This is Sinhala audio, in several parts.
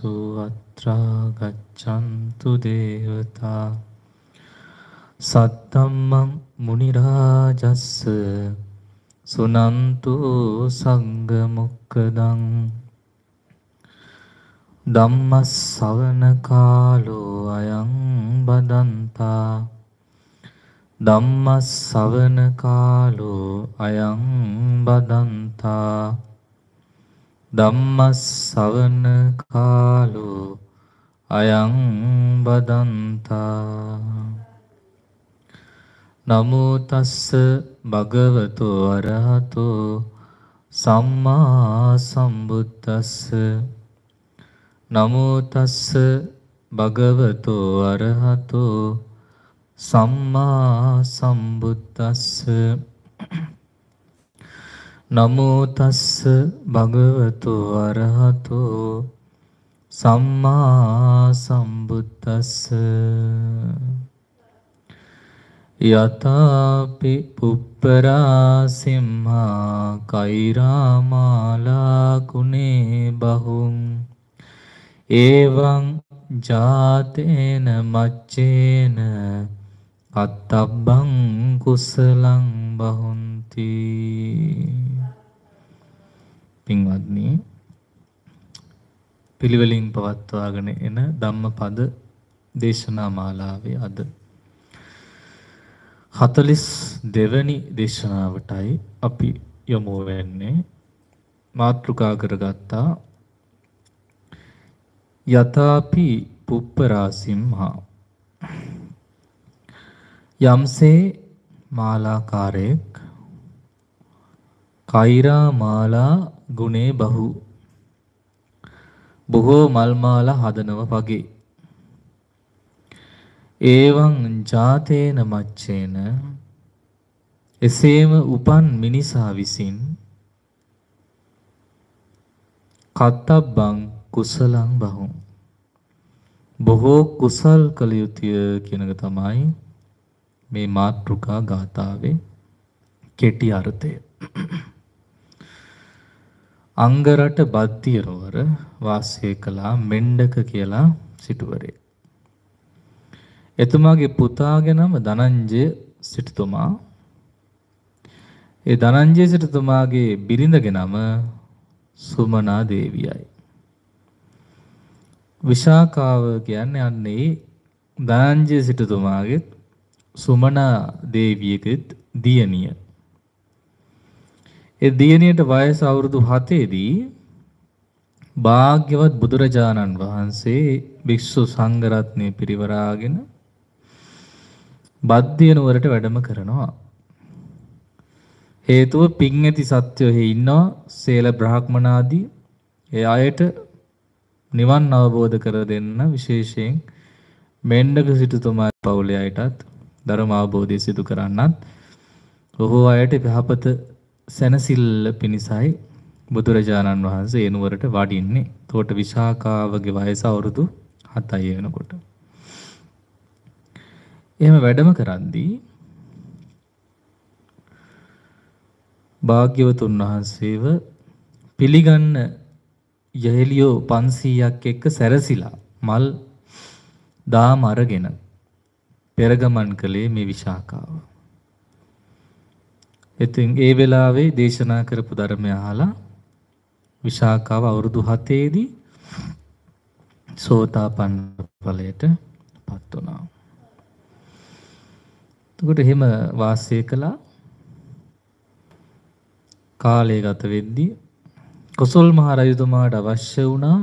සෝ අත්‍රා ගච්ඡන්තු දේවතා සත්තම්මං මුනි රාජස්ස සුනන්තු සංඝ මොක්ඛදං ධම්මස්සවන කාලෝ අයං බදන්තා ධම්මස්සවන කාලෝ අයං බදන්තා ධම්මස්සවන කාලෝ අයං බදන්තා නමෝ තස්ස භගවතු අරහතෝ සම්මා සම්බුද්දස්ස නමෝ තස්ස භගවතු අරහතෝ සම්මා සම්බුද්දස්ස නමෝ තස්ස භගවතු අරහතෝ සම්මා සම්බුද්දස්ස යතාපි පුප්පරා සිම්හා කෛරාමාලා කුනේ බහුං එවං ජාතේන මච්චේන අත්තබ්බං කුසලං බහුන්ති. පින්වත්නි, පිළිවෙලින් පවත්වාගෙන එන ධම්මපද දේශනා මාලාවේ අද 42 වෙනි දේශනාවටයි අපි යොමු වෙන්නේ. මාතෘකා කරගත්තා යතාපි පුප්පරාසිම්හා. යම්සේ මාලාකාරයෙක් කෛරා මාලා ගුණේ බහු බොහෝ මල් මාලා හදනව වගේ ඒවං ජාතේන මච්චේන එසේම උපන් මිනිසා විසින් කත්තබ්බං කුසලං බහුං බොහෝ කුසල් කළ යුතුය කියන එක තමයි මේ මාතෘකා ගාථාවේ කෙටි අර්ථය. අංගරට බද්දියරවර වාසය කළා මෙණ්ඩක කියලා සිටුවරේ. එතුමාගේ පුතාගේ නම ධනංජය සිටුතුමා. ඒ ධනංජය සිටුතුමාගේ බිරිඳගේ නම සුමනා දේවියයි. විශාකාව කියන්නේ අන්නේ ධනංජය සිටුතුමාගේ සුමනා දේවියගෙත් දියණිය. ඒ දියණියට වයස අවුරුදු 7 දී භාග්‍යවත් බුදුරජාණන් වහන්සේ භික්ෂු සංඝ රත්නය පිරිවරාගෙන බද්දිය නුවරට වැඩම කරනවා. හේතුව පින් ඇති සත්වයෝ එහි ඉන්නවා. සේල බ්‍රාහ්මනාදී ඒ අයට නිවන් අවබෝධ කර දෙන්න විශේෂයෙන් මෙණ්ඩක සිටුතුමා පවුලේ අයටත් ධර්ම අවබෝධය සිදු කරන්නත් බොහෝ අයට යහපත සැනසෙල්ල පිණිසයි බුදුරජාණන් වහන්සේ ඒ නුවරට වඩින්නේ. එතකොට විශාකාවගේ වයස අවුරුදු 7යි වෙනකොට. එහෙම වැඩම කරද්දී භාග්‍යවතුන් වහන්සේව පිළිගන්න යහෙලියෝ 500ක් එක්ක සැරසිලා මල් දාම අරගෙන පෙරගමන් කළේ මේ විශාකාව. ඉතින් ඒ වෙලාවේ දේශනා කරපු ධර්මය අහලා විශාකාව අවුරුදු 7 දී සෝතාපන්න ඵලයට පත් වුණා. එතකොට එහෙම වාසය කළා. කාලය ගත වෙද්දී කොසල් මහ රජතුමාට අවශ්‍ය වුණා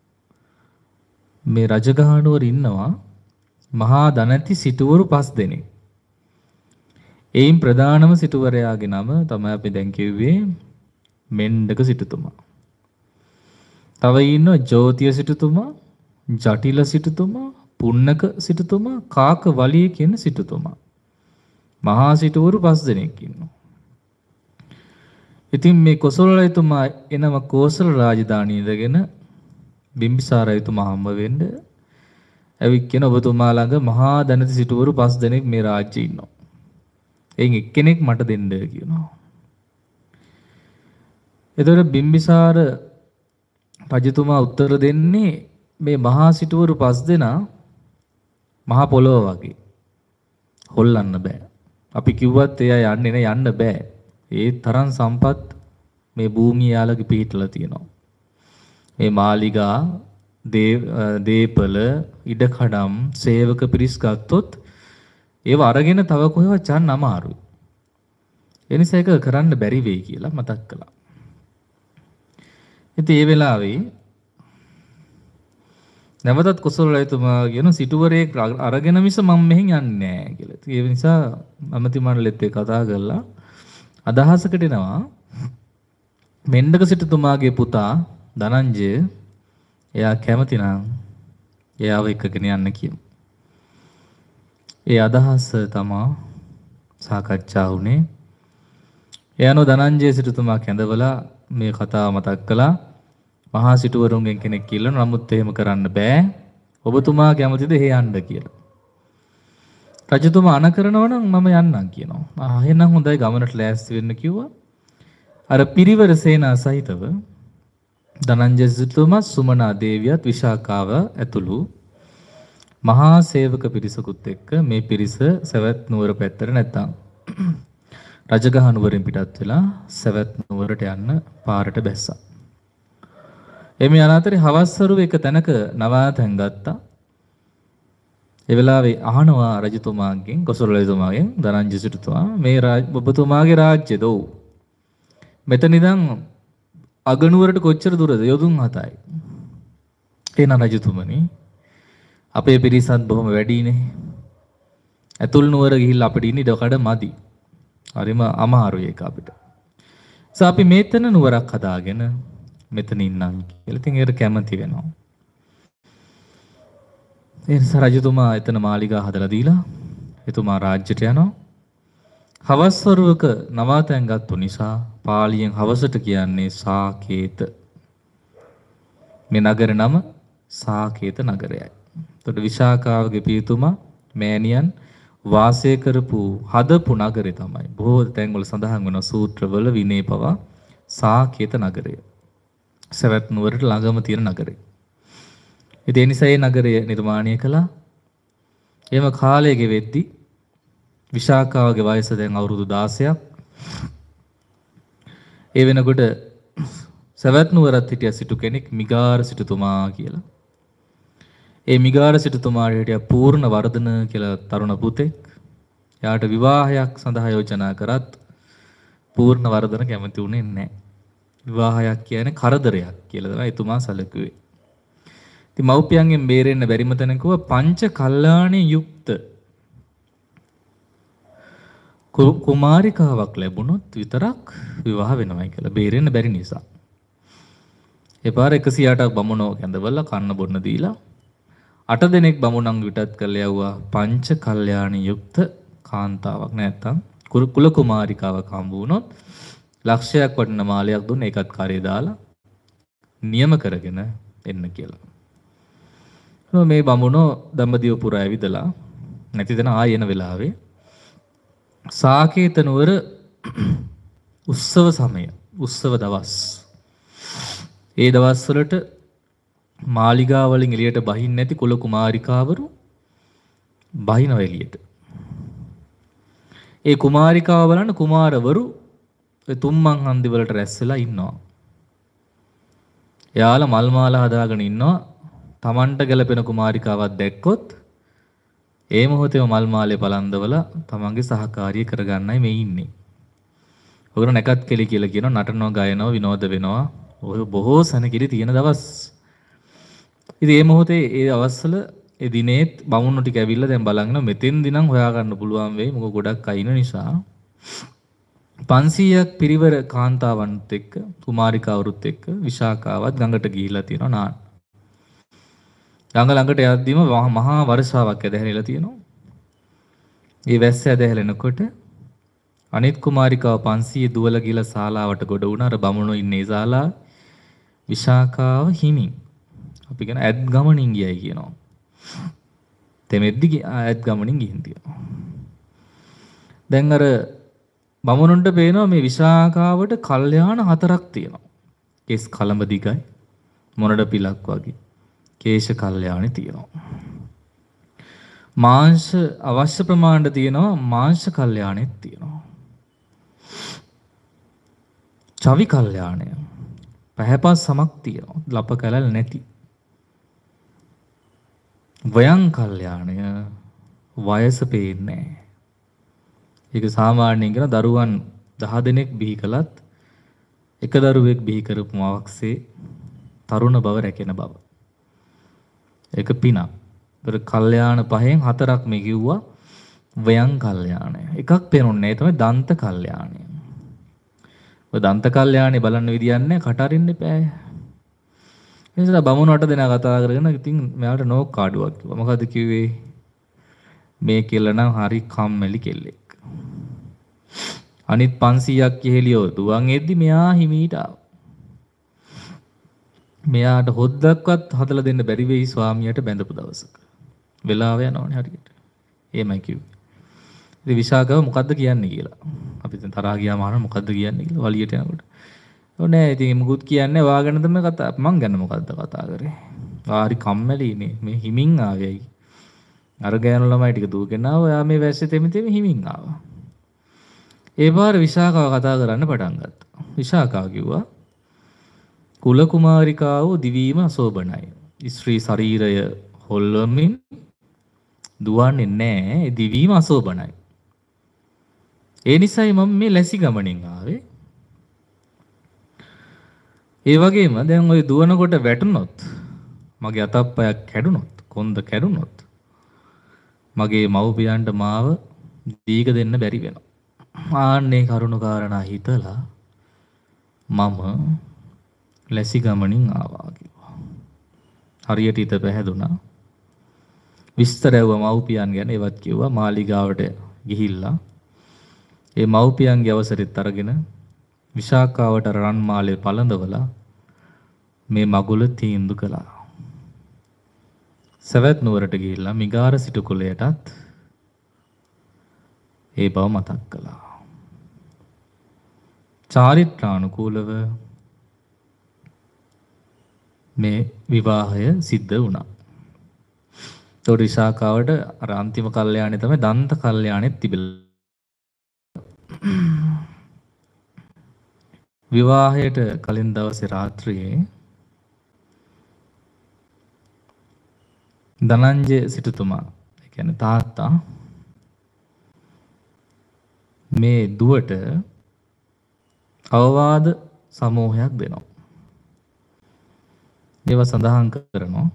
මේ රජගහනුවර ඉන්නවා මහා ධනති සිටුවරු 5 දෙනෙක්. එයින් ප්‍රධානම සිටුවරයාගේ නම තමයි අපි දැන් කිව්වේ මෙණ්ඩක සිටුතුමා. තව ඉන්නවා ජෝතිය සිටුතුමා, ජටිල සිටුතුමා, පුන්නක සිටුතුමා, කාක වලිය කියන සිටුතුමා. මහා සිටුවරු 5 දෙනෙක් ඉන්නවා. ඉතින් මේ කොසල් රජතුමා එනම කෝසල රාජධානිය ඉඳගෙන බිම්බිසාර රජතුමා හම්බ වෙන්න ඇවිත් කියන ඔබතුමා ළඟ මහා ධනති සිටුවරු 5 දෙනෙක් මේ රාජ්‍යයේ ඉන්නවා. එයින් එක්කෙනෙක් මට දෙන්න කියනවා. එතකොට බිම්බිසාර රජතුමා උත්තර දෙන්නේ මේ මහා සිටුවරු 5 දෙනා මහා පොළොව වගේ හොල්ලන්න බෑ. අපි කිව්වත් එයා යන්න බෑ. ඒ තරම් සම්පත් මේ භූමිය යාලගේ පිහිටලා තියෙනවා. මේ මාලිගා, දීපල, ඉඩකඩම්, සේවක පිරිස් ගත්තොත් ඒව අරගෙන තව කොහෙවත් යන්න අමාරුයි. ඒ නිසා ඒක කරන්න බැරි වෙයි කියලා මතක් කළා. ඉතින් ඒ වෙලාවේ නැවතත් කොසල් කියන සිටුවරේ අරගෙන මිස මම මෙහෙන් යන්නේ නැහැ කියලා. ඒ නිසා අමති මණ්ඩලෙත් කතා කරලා අදහසකට එනවා මෙණ්ඩක සිටුතුමාගේ පුතා ධනංජය එයා කැමති නම් එයාව එක්කගෙන යන්න කියමු. ඒ අදහස තමයි සාකච්ඡා වුණේ. එයානෝ ධනංජය සිටුතුමා කැඳවලා මේ කතාව මතක් කළා. මහා සිටුවරුන්ගෙන් කෙනෙක් කියලා නමුත් එහෙම කරන්න බෑ. ඔබතුමා කැමතිද එහෙ යන්න කියලා. රජතුමා අණ කරනවා නම් මම යන්නම් කියනවා. එහෙනම් හොඳයි ගමනට ලෑස්ති වෙන්න කිව්වා. අර පිරිවර සේනා සහිතව ධනංජය සිටුතුමා, සුමනා දේවියත්, විශාකාව ඇතුළු මහා සේවක පිරිසකුත් එක්ක මේ පිරිස සවැත් නුවර පැත්තට නැත්තම් රජගහ නුවරින් පිටත් වෙලා සවැත් නුවරට යන්න පාරට බැස්සා. එමේ අනාතරේ හවස්සරු එක තැනක නවාතැන් ගත්තා. ඒ වෙලාවේ අහනවා රජතුමාගෙන්, කොසල් රජතුමාගෙන් ධනංජය සිටුතුමා මේ ඔබතුමාගේ රාජ්‍යද? ඔව්. මෙතන ඉඳන් අගනුවරට කොච්චර දුරද? යොදුන් 7යි. එහෙනම් රජතුමනි අපේ පිරිසත් බොහොම වැඩිනේ. ඇතුල් නුවර ගිහිල්ලා අපිට ඉන්න ඉඩකඩ මදි. හරිම අමාරුයි ඒක අපිට. අපි මෙතන නුවරක් හදාගෙන මෙතන ඉන්නම් කියලා. ඉතින් ඒකට කැමති වෙනවා. ඒ නිසා රජතුමා එතන මාලිගා හදලා දීලා එතුමා රාජ්‍යයට යනවා. හවස් වරුවක නවාතැන් ගත්තු නිසා පාලියෙන් හවසට කියන්නේ සාකේත. මේ නගරේ නම සාකේත නගරයයි. එතකොට විශාකාවගේ පියතුමා මෑණියන් වාසය කරපු හදපු නගරේ තමයි. බොහෝ තැන්වල සඳහන් වෙන සූත්‍රවල විනය පවා සාකේත නගරය. සවැත් නුවරට ළඟම තියෙන නගරේ. ඉතින් ඒ නිසා මේ නගරය නිර්මාණය කළා. එහෙම කාලය ගෙවෙද්දි විශාකාවගේ වයස දැන් අවුරුදු 16ක්. ඒ වෙනකොට සවැත් නුවරත් හිටිය සිටු කෙනෙක් මිගාර සිටුතුමා කියලා. ඒ මිගාර සිටුතුමාට හිටිය පූර්ණ වර්ධන කියලා තරුණ පුතෙක්. එයාට විවාහයක් සඳහා යෝජනා කරත් පූර්ණ වර්ධන කැමති වුණේ නැහැ. විවාහයක් කියන්නේ කරදරයක් කියලා තමයි එතුමා සැලකුවේ. ඉතින් මව්පියන්ගෙන් බේරෙන්න බැරිම තැනකව පංච කල්යාණේ යුක්ත කුමාරිකාවක් ලැබුණොත් විතරක් විවාහ වෙනවයි කියලා බේරෙන්න බැරි නිසා. ඒ පාර 108ක් බමුණෝ කැඳවලා කන්න බොන්න දීලා 8 දෙනෙක් බමුණන් විටත් කරලා යවුවා පංච කල්යාණී යුක්ත කාන්තාවක් නැත්තම් කුල කුමාරිකාවක් හම්බ වුණොත් ලක්ෂයක් වටින මාලයක් දුන්න ඒකත් කාර්යය දාලා නියම කරගෙන එන්න කියලා. මේ බමුණෝ දඹදිව පුරා ඇවිදලා නැති දෙන ආයෙ එන වෙලාවේ සාකේත නුවර උත්සව සමය, උත්සව දවස්. ඒ දවස්වලට මාලිගා වලින් එළියට බහින්න නැති කුල කුමාරිකාවරු බහිනව එළියට. ඒ කුමාරිකාව බලන්න කුමාරවරු තුම්මන් හන්දි වලට රැස් වෙලා ඉන්නවා. එයාලා මල් මාලා හදාගෙන ඉන්නවා. Tamanට ගැලපෙන කුමාරිකාවක් දැක්කොත් ඒ මොහොතේම මල් මාලේ පලන්දවලා තමන්ගේ සහකාරිය කරගන්නයි මේ ඉන්නේ. ඔයගොල්ලෝ නැකත් කෙලි කියලා කියනවා, නටනවා, ගයනවා, විනෝද වෙනවා. ඔය බොහෝ සැනකිලි තියෙන දවස්. ඉතින් මේ මොහොතේ ඒ අවස්වල ඒ දිනේත් බමුණු ටික ඇවිල්ලා දැන් බලන්න මෙතෙන්දී නම් හොයාගන්න පුළුවන් වෙයි. මොකද ගොඩක් අයින නිසා 500ක් පිරිවර කාන්තාවන්ත් එක්ක කුමාරිකාවරුත් එක්ක විශාකාවත් ගඟට ගිහිලා තියෙනවා නාන්න. ගඟ ළඟට යද්දිම මහා වර්ෂාවක් ඇදහැරිලා තියෙනවා. ඒ වැස්ස ඇදහැලෙනකොට අනිත් කුමාරිකාව 500 දුවල ගිහලා ශාලාවට ගොඩ වුණා. අර බමුණෝ ඉන්නේ ශාලා විශාකාව හිමින්. අපි කියන ඇත් ගමනින් ගියයි කියනවා. තෙමෙද්දි ඇත් ගමනින් ගිහින් තියෙනවා. දැන් අර බමුණුන්ට පේනවා මේ විශාකාවට කල්යාණ 4ක් තියෙනවා. කෙස් කලඹ දිගයි මොනඩ පිලක් වගේ. කේශ කල්යාණි තියෙනවා. මාංශ අවශ්‍ය ප්‍රමාණයට තියෙනවා මාංශ කල්යාණෙත් තියෙනවා. චවි කල්යාණය පැහැපත් සමක් තියෙනවා. ලප කැලල් නැති. වයං කල්යාණය වයස පේන්නේ නැහැ. ඒක සාමාන්‍යයෙන් කියන දරුවන් 10 දෙනෙක් බිහි කළත් එක දරුවෙක් බිහි කරපු මවක්සේ තරුණ බව රැකෙන බව. ඒක පිනක්. ඒතර කල්යාණ පහෙන් හතරක් මේ කිව්වා වයං කල්යාණය. එකක් පේනුන්නේ තමයි දන්ත කල්යාණය. ඔය දන්ත කල්යාණේ බලන්න විදියක් නැහැ කට අරින්න එපා. ඒ නිසා බමුණට දෙනා කතා කරගෙන ඉතින් මෙයාට නෝක් කාඩුවක් කිව්වා. මොකද කිව්වේ? මේ කෙල්ල නම් හරි කම්මැලි කෙල්ලෙක්. අනිත් 500ක් කෙහෙලියෝ දුවන් එද්දි මෙයා හිමීට ආවා. මෙයාට හොද්දක්වත් හදලා දෙන්න බැරි වෙයි ස්වාමියාට බැඳපු දවසක. වෙලාව යනවනේ හරියට. එහෙමයි කිව්වේ. ඉතින් විශාකව මොකද්ද කියන්නේ කියලා. අපි දැන් තරහා ගියාම අහන මොකද්ද කියන්නේ කියලා වලියට යනකොට. ඕනේ ඉතින් මුකුත් කියන්නේ වාගෙන තමයි කතා. මං ගැන මොකද්ද කතා කරේ? හරි කම්මැලිනේ මේ හිමින් ආවේයි. අර ගෑනු ළමයි ටික දුවගෙන ආවා. ඔයා මේ වැස්සේ තෙමි හිමින් ආවා. ඒ පාර විශාකව කතා කරන්න පටන් ගත්තා. විශාකව කිව්වා කුල කුමාරිකාව දිවීම අශෝභනයි. ස්ත්‍රී ශරීරය හොල්වමින් දුවන්නේ නැහැ. දිවීම අශෝභනයි. ඒ නිසායි මම මේ ලැසි ගමනින් ආවේ. ඒ වගේම දැන් ওই දුවනකොට වැටුනොත් මගේ අතප්පයක් කැඩුනොත් කොන්ද කැඩුනොත් මගේ මව්පියන්ට මාව දීක දෙන්න බැරි වෙනවා. ආන්නේ කරුණු කාරණා හිතලා මම ලැසි ගමනින් ආවා කිව්වා. හරියට හිත පැහැදුනා. විස්තර ඇහුවා මව්පියන් ගැන. ඒවත් කිව්වා මාලිගාවට ගිහිල්ලා ඒ මව්පියන්ගේ අවසරෙත් අරගෙන විශාකාවට රන් මාලේ පළඳවලා මේ මගුල තීන්දුව කළා. සවැත් නුවරට ගිහිල්ලා මිගාර සිටු කුලයටත් ඒ බව මතක් කළා. චාරිත්‍රානුකූලව මේ විවාහය සිද්ධ වුණා. ඒතකොට විශාකාවට අර අන්තිම කල්යාණේ තමයි දන්ත කල්යාණෙත් තිබිලා. විවාහයට කලින් දවසේ රාත්‍රියේ ධනංජය සිටුතුමා, ඒ කියන්නේ තාත්තා මේ දුවට අවවාද සමූහයක් දෙනවා. ඒවා සඳහන් කරනවා.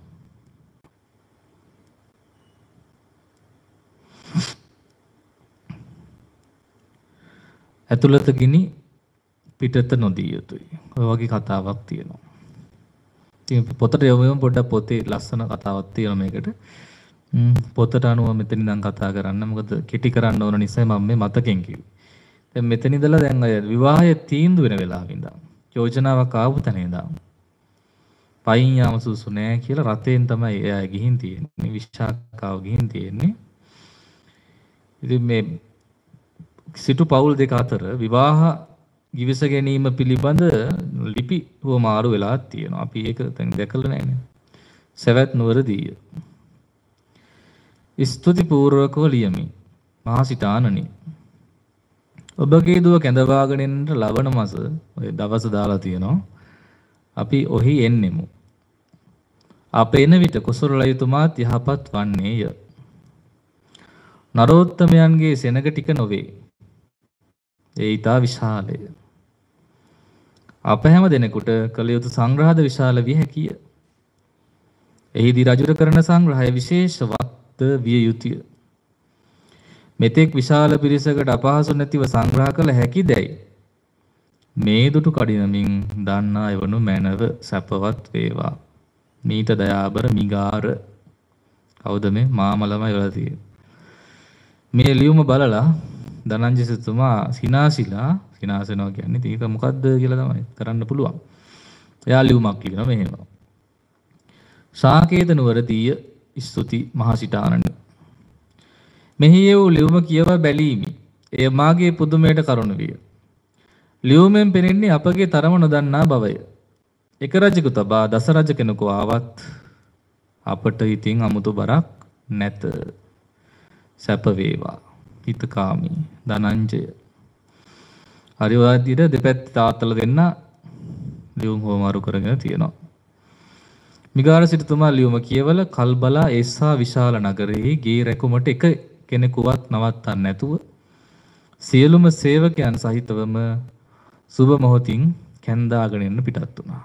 ඇතුළත ගිනි පිටත නොදිය යුතුයි. ඔය වගේ කතාවක් තියෙනවා. ඉතින් පොතට යොමු පොඩ්ඩක් පොතේ ලස්සන කතාවක් තියෙනවා මේකට. පොතට අනුව මෙතන ඉඳන් කතා කරන්න. මොකද කෙටි කරන්න ඕන නිසා මම මේ මතකෙන් කිව්වේ. දැන් මෙතන ඉඳලා දැන් අය විවාහය තීන්දුව වෙන වෙලාවෙ ඉඳන් යෝජනාවක් ආපු තැන ඉඳන් පයින් යාම සුසු නෑ කියලා රතෙන් තමයි එයා ගිහින් තියෙන්නේ. විශාකාව ගිහින් තියෙන්නේ. ඉතින් මේ සිටු පවුල් දෙක අතර විවාහ ගිවිස ගැනීම පිළිබඳ ලිපි හුවමාරු වෙලා තියෙනවා. අපි ඒක දැන් දැකලා නැහැනේ. සවැත් නුවරදී ස්තුති පූර්වකව ලියමි. මහසිතානනි, ඔබගේ දුව කැඳවාගෙන එන්නට ලබන මාස ඔය දවස් දාලා තියෙනවා. අපි ඔහි එන්නෙමු. අප එන විට කුසලයතුමාත් යහපත් වන්නේය. නරෝත්තමයන්ගේ සෙනග ටික නොවේ. ඒ ඊතා විශාලය. අප හැම දෙනෙකුට කළ යුතු සංග්‍රහද විශාල විය හැකිය. එහිදී රජුර කරන සංග්‍රහය විශේෂවත් විය යුතුය. මෙතෙක් විශාල පිරිසකට අපහසු නැතිව සංග්‍රහ කළ හැකිදැයි මේ දුටු කඩිනමින් දන්නා එවනු මැනව සැපවත් වේවා. මීට දයාබර මිගාර. කවුද මේ? මාමලමයි වෙලා තියෙන්නේ. මේ ලියුම බලලා ධනංජය සිටුතුමා සිනාසිලා සිනාසනවා කියන්නේ ඒක මොකද්ද කියලා තමයි කරන්න පුළුවන්. එයා ලියුමක් කියනවා මෙහෙම. සාකේත නුවරදීය ස්තුති මහසිතානනි. මෙහි වූ ලියුම කියව බැලීමි. එය මාගේ පුදුමයට කරුණ විය. ලියුමෙන් පෙනෙන්නේ අපගේ තරම නොදන්නා බවය. එක රජෙකු තබා දස රජ කෙනෙකු ආවත් අපට ඉතින් 아무තු බරක් නැත. සැප වේවා. හිතකාමී ධනංජය. හරි ඔය විදිහට දෙපැත්ත තාත්තලා දෙන්න ලියුම් හොමාරු කරගෙන තියෙනවා. මිගාර සිටුතුමා ලියුම කියවල කල්බලා ඒසා විශාල නගරයේ ගේ රැකුමට එක කෙනෙකුවත් නවත්තන්න නැතුව සියලුම සේවකයන් සහිතවම සුබ මොහොතින් කැන්දාගෙන එන්න පිටත් වුණා.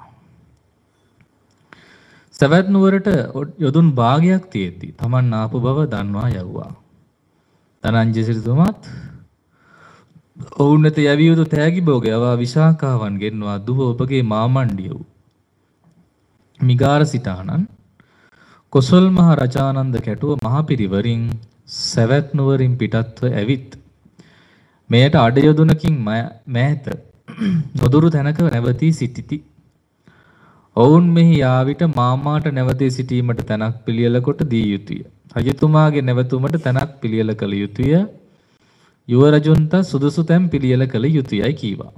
සවැත් නුවරට යොදුන් භාගයක් තියෙද්දි Taman ආපු බව දන්වා යවුවා. ධනංජය සිටුතුමාත් ඔවුන් වෙත යැවිය යුතු තෑගි භෝගය අවා විශාකාවන් ගෙන්වා දුව ඔබගේ මාමණ්ඩිය වූ මිගාර සිටානන් කොසල් මහ රජානන්ද කැටුව මහපිරිවරින් සවැත් නුවරින් පිටත්ව ඇවිත් මෙයට අඩයොදුනකින් මෑත නොදුරු තැනක නැවතී සිටිති. ඔවුන් මෙහි යාවිට මාමාට නැවතී සිටීමට තැනක් පිළියෙල කොට දී යුතුය. රජතුමාගේ නැවතුමට තැනක් පිළියෙල කළ යුතුය. යුව රජුන්ට සුදුසු තැන් පිළියෙල කළ යුතුයයි කීවා.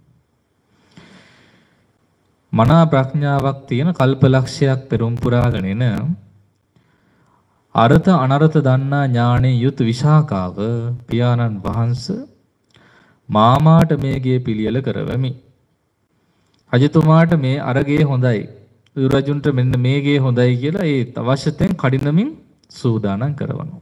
මනා ප්‍රඥාවක් තියෙන කල්පලක්ෂයක් පෙරම් පුරාගෙන එන අර්ථ අනර්ථ දන්නා ඥාණයෙන් යුත් විශාකාව පියාණන් වහන්සේ මාමාට මේගේ පිළියෙල කරවමි. රජතුමාට මේ අරගේ හොඳයි. යුරජුන්ට මෙන්න මේගේ හොඳයි කියලා ඒ අවශ්‍ය තැන් කඩිනමින් සූදානම් කරවනවා.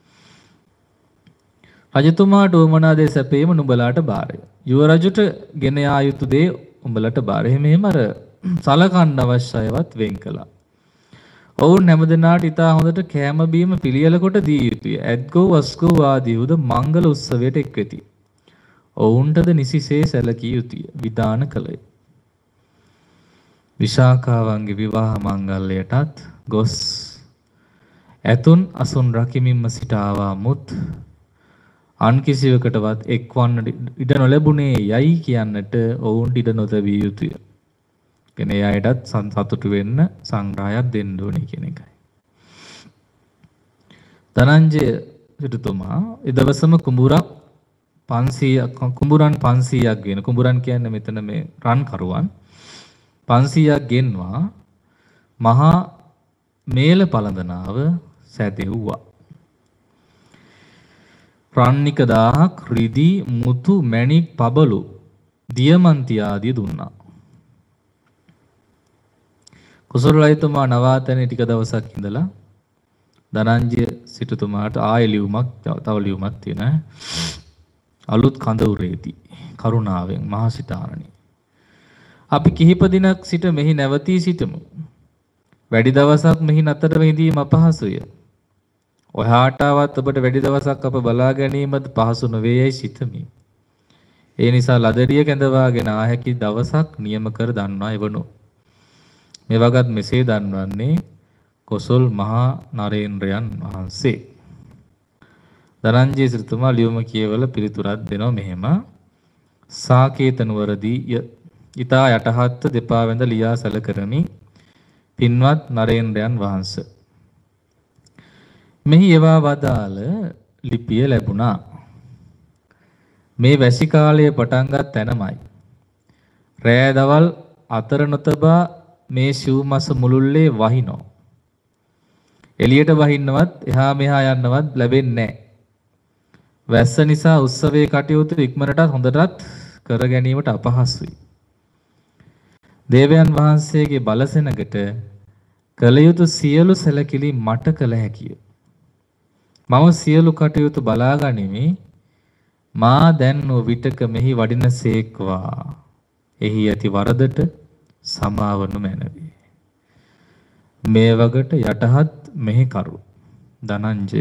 රජතුමාට උවමනා දේ සැපේම නුඹලාට බාරය. යුව රජුට ගෙන යා යුතු දේ උඹලට බාරය. එහෙම අර සලකන්න අවශ්‍යයවත් වෙන් කළා. ඔවුන් හැමදෙනාට ඉතා හොඳට කෑම බීම පිළියෙල කොට දී යුතුය. ඇත්ගොව් වස්ගොව් ආදී උද මංගල උත්සවයට එක් වෙති. ඔවුන්ටද නිසිසේ සැලකිය යුතුය. විධාන කළේ. විශාකාවන්ගේ විවාහ මංගල්‍යයටත් ගොස් ඇතුන් අසුන් රකිමින්ම සිට ආවා මුත් අන් කිසිවකටවත් එක්වන්නට ඉඩ නොලැබුණේ යයි කියන්නට ඔවුන්ට ඉඩ නොතැබිය යුතුය. කියන එයාටත් සතුටු වෙන්න සංග්‍රහයක් දෙන්න ඕනේ කියන එකයි. ධනංජය සිටුතුමා එදවසම කුඹුරන් 500ක් ගෙන කුඹුරන් කියන්නේ මෙතන මේ රන් කරුවන් 500ක් ගෙන්වා මහා මේල පළඳනාව සැදෙව්වා. රන්නික 1000ක් රිදී මුතු මැණික් පබළු දියමන්ති ආදී දුන්නා. කුසල රජතුමා නවාතැනේ ටික දවසක් ඉඳලා ධනංජය සිටුතුමාට ආයෙ ලියුමක් තව ලියුමක් තියෙනවා. අලුත් කඳවුරේදී කරුණාවෙන් මහා සිතානනි අපි කිහිප දිනක් සිට මෙහි නැවතී සිටමු. වැඩි දවසක් මෙහි නතර වෙදීම අපහසුය. ඔයාටවත් ඔබට වැඩි දවසක් අප බලා ගැනීමද පහසු නොවේයයි සිතමි. ඒ නිසා ලදරිය කැඳවාගෙන ආ හැකි දවසක් නියම කර දන්වා එවනු. මේ වගත් මෙසේ දන්වන්නේ කොසල් මහා නරේන්ද්‍රයන් වහන්සේ. ධනංජය සිටුතුමා ලියුම කියවල පිළිතුරක් දෙනවා මෙහෙම. සාකේත නුවරදී ඊතා යටහත් දෙපා වැඳ ලියා සැල කරමි. පින්වත් නරේන්ද්‍රයන් වහන්සේ. මෙහි ඒවා වදාළ ලිපිය ලැබුණා. මේ වැසි කාලයේ පටන්ගත් තැනමයි. රෑ දවල් අතර නොතබා මේ සිව් මස මුළුල්ලේ වහිනෝ. එළියට වහින්නවත් එහා මෙහා යන්නවත් ලැබෙන්නේ නැහැ. වැස්ස නිසා උත්සවයේ කටයුතු ඉක්මනටත් හොඳටත් කර ගැනීමට අපහසුයි. දේවයන් වහන්සේගේ බලසෙනගට කළ යුතු සියලු සැලකිලි මට කළ හැකිය. මම සියලු කටයුතු බලා ගනිමි. මා දැන් විටක මෙහි වඩින සේක්වා. එහි ඇති වරදට සමාවනු මැනවි. මේ වගට යටහත් මෙහි කරු ධනංජය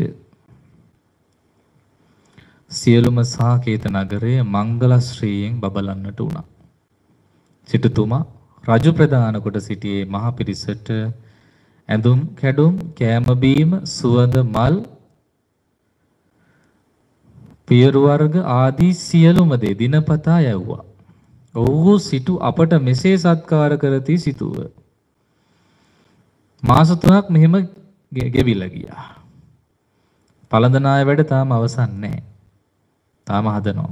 සියලුම සාකේත නගරයේ මංගල ශ්‍රීයෙන් බබලන්නට වුණා. සිටුතුමා රජු ප්‍රදාන කොට සිටියේ මහ පිරිසට ඇඳුම් කැඩුම් කෑම බීම සුවඳ මල් පියරු වර්ග ආදී සියලුම දේ දිනපතා යවුවා. ඔහු සිටු අපට මෙසේ සත්කාර කරති සිටුව. මාස 3ක් මෙහෙම ගෙවිලා ගියා. පළඳනාය වැඩ තාම අවසන් නැහැ. තාම හදනවා.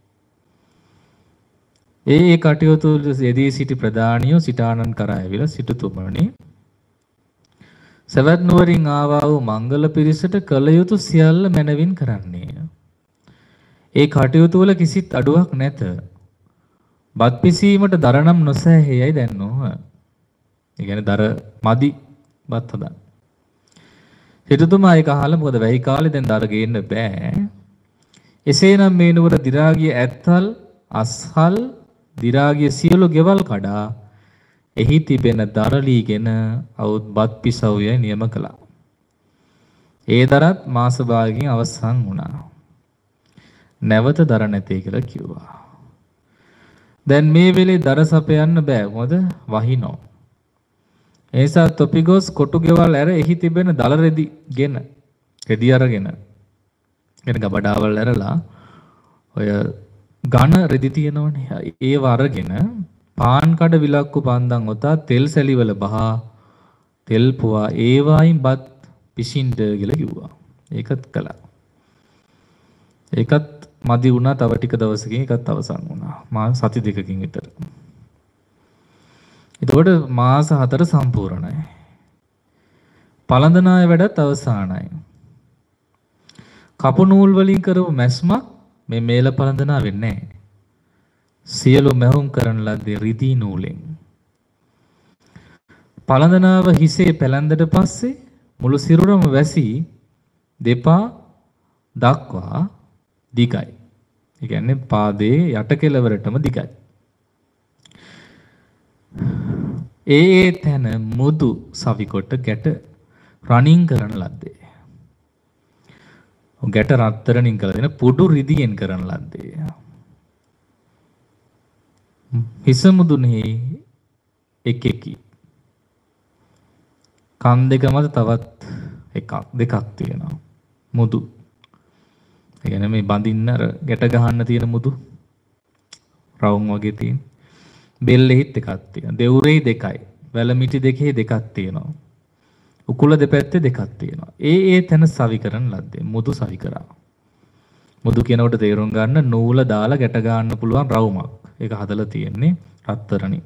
ඒ කටයුතු යෙදී සිටි ප්‍රධානියෝ සිටානන් කරා ඇවිල්ලා සිටුතුමනි සවැත් නුවරින් ආවා වූ මංගල පිරිසට කළ යුතු සියල්ල මැනවින් කරන්නේය. ඒ කටයුතු වල කිසිත් අඩුවක් නැත. බත් පිසීමට දරනම් නොසෑහේයයි දැන්නෝහ. ඒ කියන්නේ දර මදි බත් හදන්න. සිටුතුමා ඒක අහලා මොකද වැහි කාලේ දැන් දර ගේන්න බෑ. එසේනම් මේ නුවර දි รา ගිය ඇත්හල් අස්හල් දි รา ගිය සියලු ගෙවල් කඩා එහි තිබෙන දරලීගෙන අවුත් බත් පිසව්යයි නියම කළා. ඒ දරත් මාස භාගයෙන් අවසන් වුණා. නැවත දර නැtei කියලා කිව්වා. දැන් මේ වෙලේ දර සපයන්න බෑ. මොකද වහිනෝ. ඒ නිසා තොපිගොස් කොටු ගෙවල් ඇර එහි තිබෙන දල රෙදිගෙන රෙදි අරගෙන එන ගබඩාවල් ඇරලා ඔය ඝන රෙදි තියෙනවනේ. ඒව අරගෙන පාන් කඩ විලක්කු පන්දන් ඔතා තෙල් සැලිවල බහා තෙල් පුවා ඒවායින් බත් පිසින්ඩ කියලා කිව්වා. ඒකත් කළා. ඒකත් මදි වුණා. තව ටික දවසකින් ඒකත් අවසන් වුණා. සති දෙකකින් විතර. එතකොට මාස 4 සම්පූර්ණයි. පළඳනාය වැඩත් අවසానයි. කපු නූල් වලින් කරපු මැස්මක් මේ මේල පළඳනා වෙන්නේ නැහැ. සියලු මැහුම් කරන ලද්දේ රිදී නූලෙන්. පළඳනාව හිසේ පැලැන්දට පස්සේ මුළු සිරුරම වැසි දෙපා දක්වා දිගයි. ඒ කියන්නේ පාදයේ යට කෙළවරටම දිගයි. ඒ තැන මුදු සවිකොට ගැට රණින් කරන ලද්දේ. ගැට රත්තරණින් කළ දෙන පුඩු රිදියෙන් කරන ලද්දේ. හිස මුදුනේ එකකි. කන් දෙක මත තවත් දෙකක් තියෙනවා. මුදු. ඒ කියන්නේ මේ බඳින්න අර ගැට ගහන්න තියෙන මුදු. රවුම් වගේ තියෙන. බෙල්ලෙහිත් එකක් තියෙනවා. දෙවුරේ දෙකයි. වැලමිටි දෙකේ දෙකක් තියෙනවා. උකුල දෙපැත්තේ දෙකක් තියෙනවා. ඒ තැන සවි කරන ලද්දේ මුදු සවි කරා. මුදු කියනකොට තේරුම් ගන්න නූල දාලා ගැට ගන්න පුළුවන් රවුමක්. ඒක හදලා තියෙන්නේ රත්තරණි.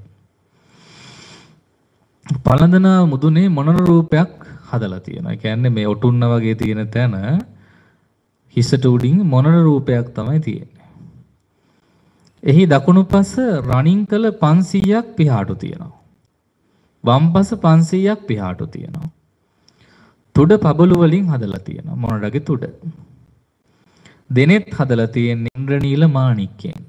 පළඳන මුදුනේ මොනර රූපයක් හදලා තියෙනවා. ඒ කියන්නේ මේ ඔටුන්න වගේ තියෙන තැන හිසට උඩින් මොනර රූපයක් තමයි තියෙන්නේ. එහි දකුණු පස රණින් කළ 500ක් පිහාටු තියෙනවා. වම් පස 500ක් පිහාටු තියෙනවා. තුඩ පබළු වලින් හදලා තියෙනවා. මොනරගේ තුඩ. දෙනෙත් හදලා තියෙන්නේ ඉන්ද්‍රනීල මාණික්කයෙන්.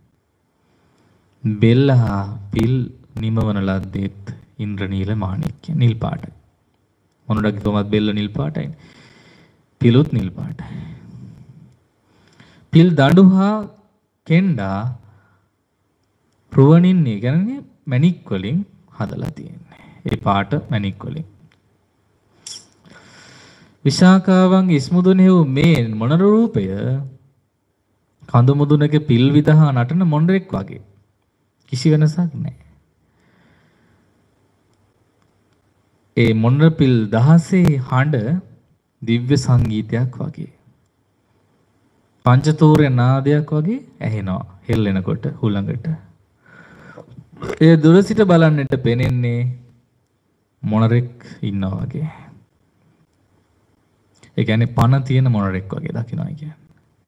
බෙල්ල හා පිල් නිමවන ලද්දේත් ඉන්ද්‍රනීල මාණික්කය නිල් පාටයි. මොනරගේ කොහොමද බෙල්ල නිල් පාටයි. පිලුත් නිල් පාටයි. පිල් දඬු හා කෙන්ඩා රුවණින් කියන්නේ මැණික් වලින් හදලා තියෙන්නේ. ඒ පාට මැණික් වලින්. විශාකාවන් ඉස්මුදුනේ වූ මේ මොනර රූපය කඳු මුදුනක පිල් විදහා නටන මොණරෙක් වගේ. කිසි වෙනසක් නැහැ. ඒ මොණර පිල් දහසේ හඬ දිව්‍ය සංගීතයක් වගේ. පංචතූර්ය නාදයක් වගේ ඇහෙනවා හෙල්ලෙනකොට හුළඟට. ඒ දුර සිට බලන්නට පෙනෙන්නේ මොණරෙක් ඉන්නවා වගේ. ඒ කියන්නේ පණ තියෙන මොණරෙක් වගේ දකින්නයි කියන්නේ.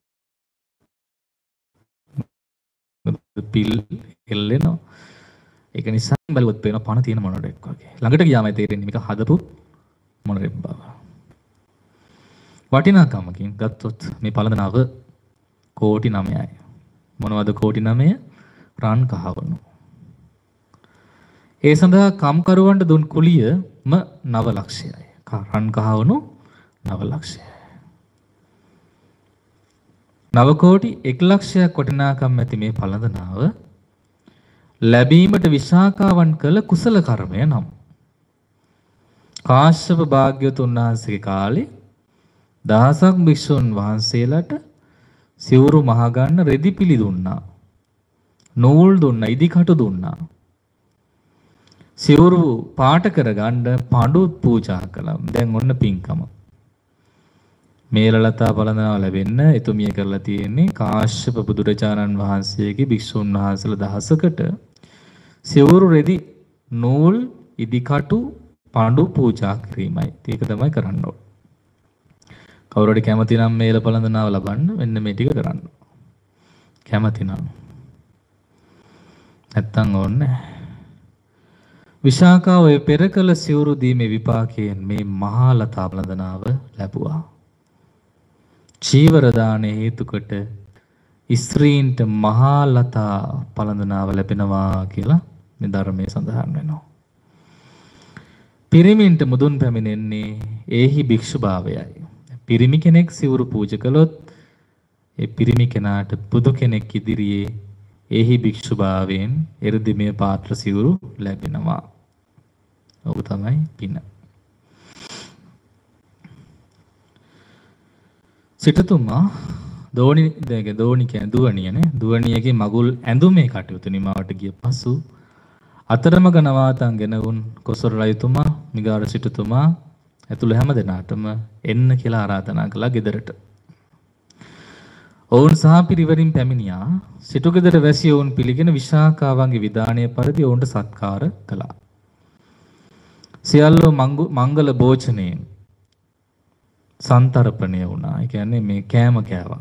පිල් හෙල්ලෙනවා. ඒක නිසා බලවත් පේන පණ තියෙන මොණරෙක් වගේ. ළඟට ගියාමයි තේරෙන්නේ මේක හදපු මොණරෙක් බව. වටිනාකමකින් ගත්තොත් මේ පළඳනාව කෝටි 9යි. මොනවද කෝටි 9? රන් කහවණු. ඒ සඳහා කම්කරුවන්ට දුන් කුලියම 9 ලක්ෂයයි. රන් කහවණු 9 ලක්ෂයයි. 9 කෝටි 1 ලක්ෂයක් වටිනාකම් ඇති මේ පළඳනාව ලැබීමට විශාකාවන් කළ කුසල කර්මය නම් කාශ්‍යප භාග්‍යවතුන් වහන්සේගේ කාලේ දහසක් භික්ෂුන් වහන්සේලාට සිවුරු මහගන්න රෙදි පිලි දුන්නා. නූල් දුන්නා, ඉදිකටු දුන්නා. සිවුරු පාට කරගන්න පඬු පූජා කළා. දැන් ඔන්න පින්කම. මේලලතා පළඳනාව ලැබෙන්න එතුමිය කරලා තියෙන්නේ කාශ්‍යප බුදුරජාණන් වහන්සේගේ භික්ෂුන් වහන්සේලා දහසකට සිවුරු රෙදි නූල් ඉදිකටු පාඬු පූජා කිරීමයි. ඒක තමයි කරන්න ඕන. කවුරු හරි කැමති නම් මේල පළඳනාව ලබන්න මෙන්න මේ ටික කරන්න. කැමති නම්. නැත්තම් ඕනේ. විශාඛා ඔය පෙර කළ සිවුරු දීමේ විපාකයෙන් මේ මහා ලතා පළඳනාව ලැබුවා. චීවර දානයේ හේතු කොට ස්ත්‍රීන්ට මහා ලතා පළඳනාව ලැබෙනවා කියලා මේ ධර්මයේ සඳහන් වෙනවා. පිරිමින්ට මුදුන් පැමිණෙන්නේ ඒහි භික්ෂුභාවයයි. පිරිමි කෙනෙක් සිවුරු පූජා කළොත් ඒ පිරිමි කෙනාට බුදු කෙනෙක් ඉදිරියේ ඒහි භික්ෂුභාවයෙන් එ르දිමේ පාත්‍ර සිවුරු ලැබෙනවා. ඔබ තමයි පින. සිටුතුමා දෝණි කියන්නේ දුවණියනේ. දුවණියගේ මගුල් ඇඳුමේ කටයුතු නිමාවට ගිය පසු අතරමඟ නවාතන්ගෙන වුන් කොසල් රජතුමා, මිගාර සිටුතුමා ඇතුළු හැම දෙනාටම එන්න කියලා ආරාධනා කළා ගෙදරට. ඔවුන් සහ පිරිවරින් පැමිණියා. සිටුගෙදර වැසි ඔවුන් පිළිගෙන විශාඛාවන්ගේ විධානය පරිදි ඔවුන්ට සත්කාර කළා. සියල්ලෝ මංගල භෝජනයෙන් සන්තරපණය වුණා. ඒ කියන්නේ මේ කෑම කෑවා.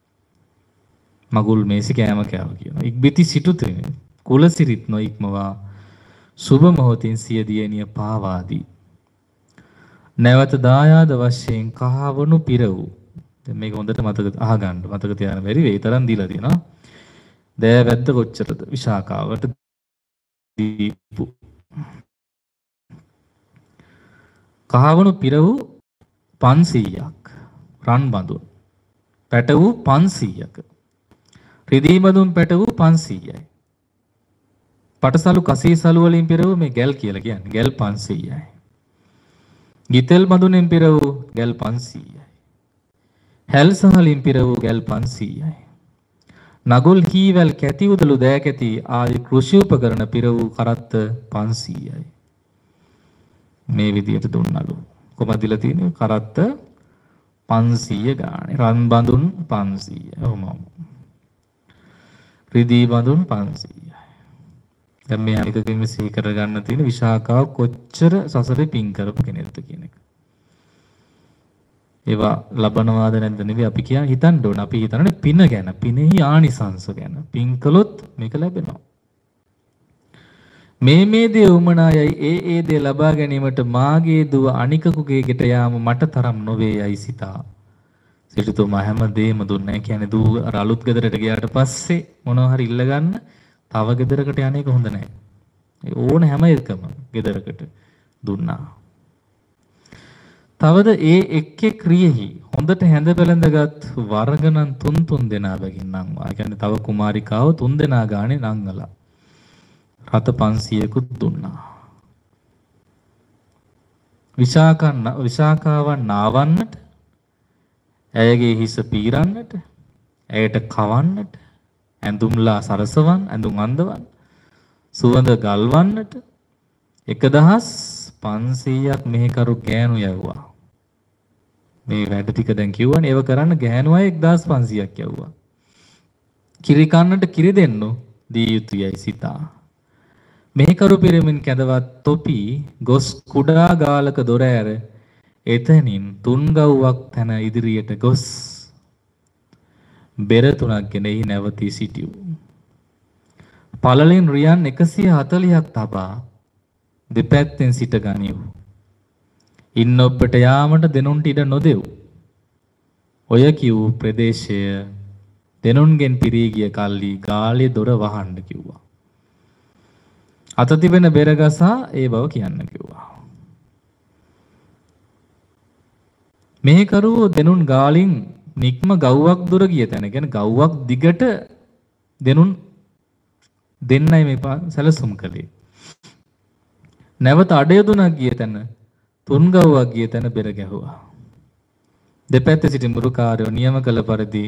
මගුල් මේසි කෑම කෑවා කියනවා. ඉක්බිති සිටුතේ කුලසිරිත් නොඉක්මවා සුබ මොහොතින් සිය දියණිය පාවාදී. නැවත දායාද වශයෙන් කහවණු පිර වූ. දැන් මේක හොඳට මතක අහගන්න. මතක තියාගන්න බැරි වෙයි තරම් දීලා තියෙනවා. දෑවැද්ද කොච්චරද විශාඛාවට දීපු. කහවණු පිර වූ 500ක් රන් බඳුන් පැට වූ 500ක රිදී බඳුන් පැට වූ 500යි. පටසලු කසී සලු වලින් පිර වූ මේ ගැල් කියලා කියන්නේ ගැල් 500යි. ගිතෙල් බඳුනෙන් පිර වූ ගැල් 500යි. හැල් සහලින් පිර වූ ගැල් 500යි. නගුල් හීවැල් කැති උදළු දෑකැති ආදී කෘෂි උපකරණ පිර වූ කරත්ත 500යි. මේ විදියට දුන්නලු. කොහමද දීලා තියෙන්නේ? කරත්ත 500 ගානේ. රන් බඳුන් 500. ඔහොම. රිදී බඳුන් 500යි. දැන් මේ එකකින්ම සිහි කරගන්න තියෙන විශාඛාව කොච්චර සසරේ පින් කරපු කෙනෙක්ද කියන එක. ඒවා ලබනවාද නැද්ද නෙවෙයි අපි කියන්නේ හිතන්න ඕන. අපි හිතන්නේ පින ගැන, පිනෙහි ආනිසංස ගැන. පින් කළොත් මේක ලැබෙනවා. මේ දේ උමනායයි ඒ දේ ලබා ගැනීමට මාගේ දුව අනිකකුගේ ගෙට යාම මට තරම් නොවේ යයි සිතා. සිටුතුමා හැම දෙයක්ම දුන්නා. ඒ කියන්නේ දුව අර අලුත් ගෙදරට ගියාට පස්සේ මොනවා හරි ඉල්ල ගන්න තව ගෙදරකට යන්නේ හොඳ නැහැ. ඒ ඕන හැම එකම ගෙදරකට දුන්නා. තවද ඒ එක්කේ ක්‍රියෙහි හොඳට හැඳ බැලඳගත් වර්ගණන් 3 දෙනා බැගින් නංවා. ඒ කියන්නේ තව කුමාරිකාව 3 දෙනා ගානේ නංගලා. රත 500කුත් දුන්නා. විශාඛාවන් නාවන්නට, ඇයගේ හිස පීරන්නට, ඇයට කවන්නට, ඇඳුම්ලා සරසවන්, ඇඳුම් අඳවන්න, සුවඳ ගල්වන්නට 1500ක් මෙහෙකරු ගෑනු යවුවා. මේ වැඩ ටික දැන් කිව්වනේ ඒව කරන්න ගෑනු අය 1500ක් යවුවා. කිරි කන්නට කිරි දෙන්නු දී යුතුයයි සිතා. මෙහෙකරු පිරිමින් කැදවත් තොපි ගොස් කුඩා ගාලක දොර ඇර එතනින් 3 ගව්වක් තන ඉදිරියට ගොස් බෙර 3ක් ගෙනෙහි නැවතී සිටියු. පළලින් රියන් 140ක් තබා දෙපැත්තෙන් සිට ගනිව්. ඉන්න ඔබට යාමට දෙනුන්ට ඉඩ නොදෙව්. ඔය කිව් ප්‍රදේශය දෙනුන්ගෙන් පිරී ගිය කල්ලි ගාලේ දොර වහන්න කිව්වා. අත තිබෙන බෙර ගසා ඒ බව කියන්න කිව්වා. මේ කරුවෝ දෙනුන් ගාලින් නික්ම ගව්වක් දුර ගිය තැන. කියන්නේ ගව්වක් දිගට දෙනුන් දෙන්නයි මේ සැලසුම් කළේ. නැවත අඩයදුනක් ගිය තැන 3 ගව්වක් ගිය තැන බෙර ගැහුවා. දෙපැත්තේ සිටි මුරුකාරයෝ නියම කළ පරිදි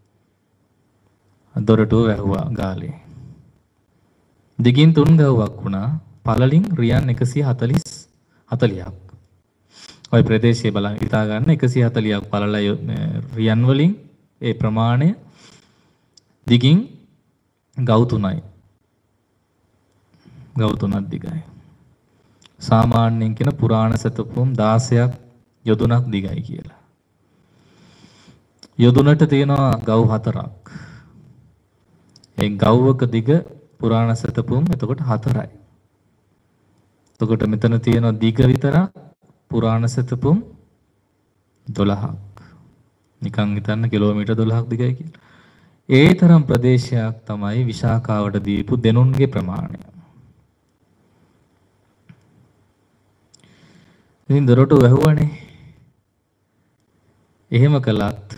දොරටුව වැහුවා ගාලේ. දිගින් 3 ගව්වක් වුණා. පළලින් රියන් 140ක්. ওই ප්‍රදේශයේ බලන් හිතා ගන්න 140ක් පළල රියන් වලින් ඒ ප්‍රමාණය දිගින් ගව් 3යි. ගව් 3ක් දිගයි. සාමාන්‍යයෙන් කියන පුරාණ සතපුම් 16ක් යොදුනක් දිගයි කියලා. යොදුනට තියෙනවා ගව් 4ක්. ඒ ගව්වක දිග පුරාණ සතපුම් එතකොට 4යි. එතකොට මෙතන තියෙන දිග විතරක් පුරාණ සතපුම් 12ක්. නිකන් හිතන්න කිලෝමීටර් 12ක් දිගයි කියලා. ඒ තරම් ප්‍රදේශයක් තමයි විශාඛාවට දීපු දෙනුන්ගේ ප්‍රමාණය. ඉතින් දොරටු වැහුවනේ. එහෙම කළත්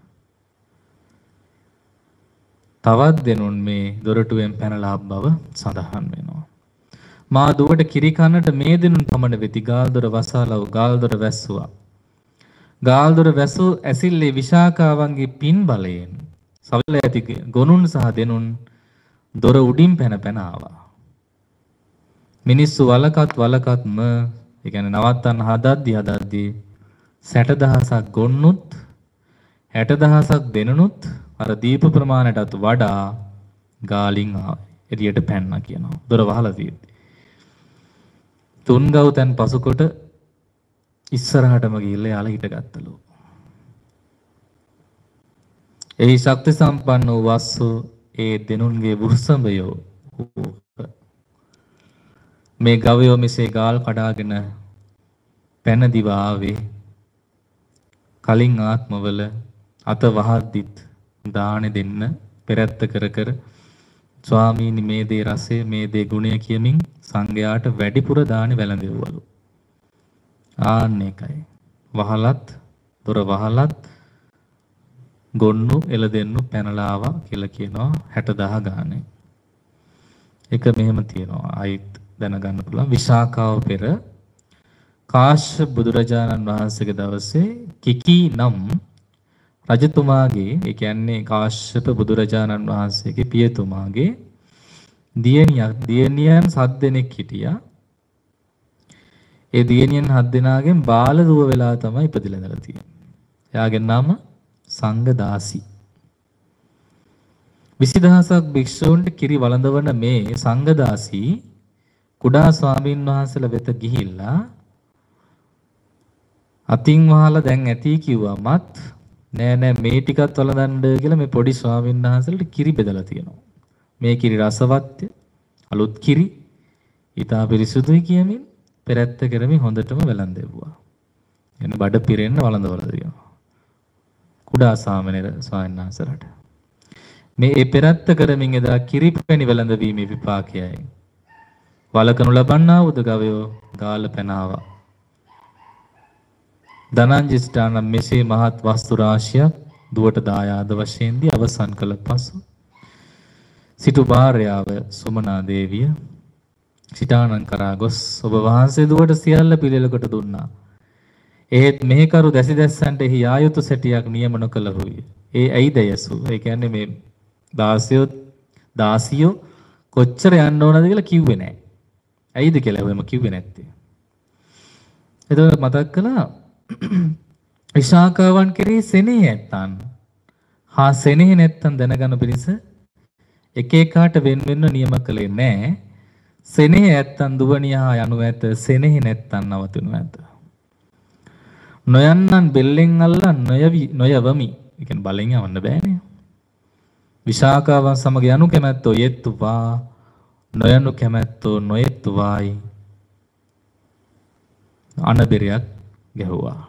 තවත් දෙනුන් මේ දොරටුවෙන් පැනලා බව සඳහන් වෙනවා. මා දුවට කිරි කන්නට මේ දෙනුන් පමණ වෙති ගාල්දොර වසාලව ගාල්දොර වැස්සුවා. ගාල්දොර වැසූ ඇසිල්ලේ විශාඛාවන්ගේ පින් බලයෙන් සවල ඇති ගොනුන් සහ දෙනුන් දොර උඩින් පැන පැන ආවා. මිනිස්සු වලකත්ම ඒ කියන්නේ නවත්තන්න හදද්දී 60,000ක් ගොන්නුත් 60,000ක් දෙනනුත් අර දීප ප්‍රමාණයටත් වඩා ගාලින් එළියට පැන්නා කියනවා. දොර වහලා තියෙද්දි. තුන් ගව්තෙන් පසුකොට ඉස්සරහටම ගිහිල්ලා යාලා හිටගත්තලු. එහි ශක්ති සම්පන්න වූ වස්සු ඒ දෙනුන්ගේ වෘසඹයෝ මේ ගවයෝ මෙසේ ගාල් කඩාගෙන පැන දිවා ආවේ කලින් ආත්මවල අත වහද්දිත් දාණය දෙන්න පෙරත්ත කර ස්වාමීනි මේ දේ රසය මේ දේ ගුණය කියමින් සංඝයාට වැඩිපුර දාණය වැළඳෙව්වලු. ආන්න එකයි. වහලත් දොර වහලත් ගොන්නු එළදෙන්නු පැනලා ආවා කියලා කියනවා 60,000 ගානේ. එක මෙහෙම තියෙනවා. අයිත් දැනගන්න පුළුවන්. විශාඛාව පෙර කාශ්‍යප බුදුරජාණන් වහන්සේගේ දවසේ කිකී නම් රජතුමාගේ ඒ කියන්නේ කාශ්‍යප බුදුරජාණන් වහන්සේගේ පියතුමාගේ දියණියන් 7 දෙනෙක් හිටියා. ඒ දියණියන් 7 දෙනාගෙන් බාල දුව වෙලා තමයි ඉපදිලා ඉඳලා තියෙන්නේ. එයාගේ නම සංඝදාසි. 20000ක් භික්ෂූන්ට කිරි වළඳවන මේ සංඝදාසි කුඩා ස්වාමීන් වහන්සේලා වෙත ගිහිල්ලා අතින් වහලා දැන් ඇති කිව්වමත් නෑ මේ ටිකත් වළඳන්න කියලා මේ පොඩි ස්වාමීන් වහන්සේලාට කිරි බෙදලා තියෙනවා. මේ කිරි රසවත්ය, අලුත් කිරි, ඊටා පිරිසුදුයි කියමින් පෙරත්ත කරමින් හොඳටම වැළඳෙව්වා. එන්න බඩ පිරෙන්න වළඳවලා තියෙනවා. කුඩා සාමණේර ස්වාමීන් වහන්සේලාට. මේ පෙරත්ත කරමින් එදා කිරි පැණි වැළඳීමේ විපාකයයි. වලකනු ලබන්නා වූ ගවයෝ ගාල පැනාවා. ධනංජිස්ඨාන මෙසේ මහත් වස්තු රාශියක් දුවට දායාද වශයෙන් දී අවසන් කළ පසු සිටු භාර්යාව සුමනා දේවිය සිතානන් කරා ගොස් ඔබ වහන්සේ දුවට සියල්ල පිළිලකට දුන්නා. එහෙත් මෙහෙකරු දැසිදැස්සන්ට එහි ආයුතු සැටියක් නියම නොකළහුය. ඒ ඇයිද යසු? ඒ කියන්නේ මේ දාසියෝ කොච්චර යන්න ඕනද කියලා කිව්වේ නැහැ. ඇයිද කියලා ඔයම කිව්වේ නැත්තේ. එතකොට මතක් කළා විශාඛාවන් කෙරෙහි සෙනෙහ ඇත්තන් හා සෙනෙහ නැත්තන් දැනගන්න පිණිස එක එකාට වෙන වෙන නියම කළේ නැහැ. සෙනෙහ ඇත්තන් දුවනියා යනු ඇත, සෙනෙහ නැත්තන් නවතුණු ඇත. නොයන්නන් බෙල්ලෙන් අල්ලා නොයවමි. ඒ කියන්නේ බලෙන් යවන්න බෑනේ. විශාඛාවන් සමග යනු කැමැත්තෝ යෙත්තුවා, නොයනු කැමැත්තෝ නොයෙත්තුවායි. අනබෙරයක් ගැහුවා.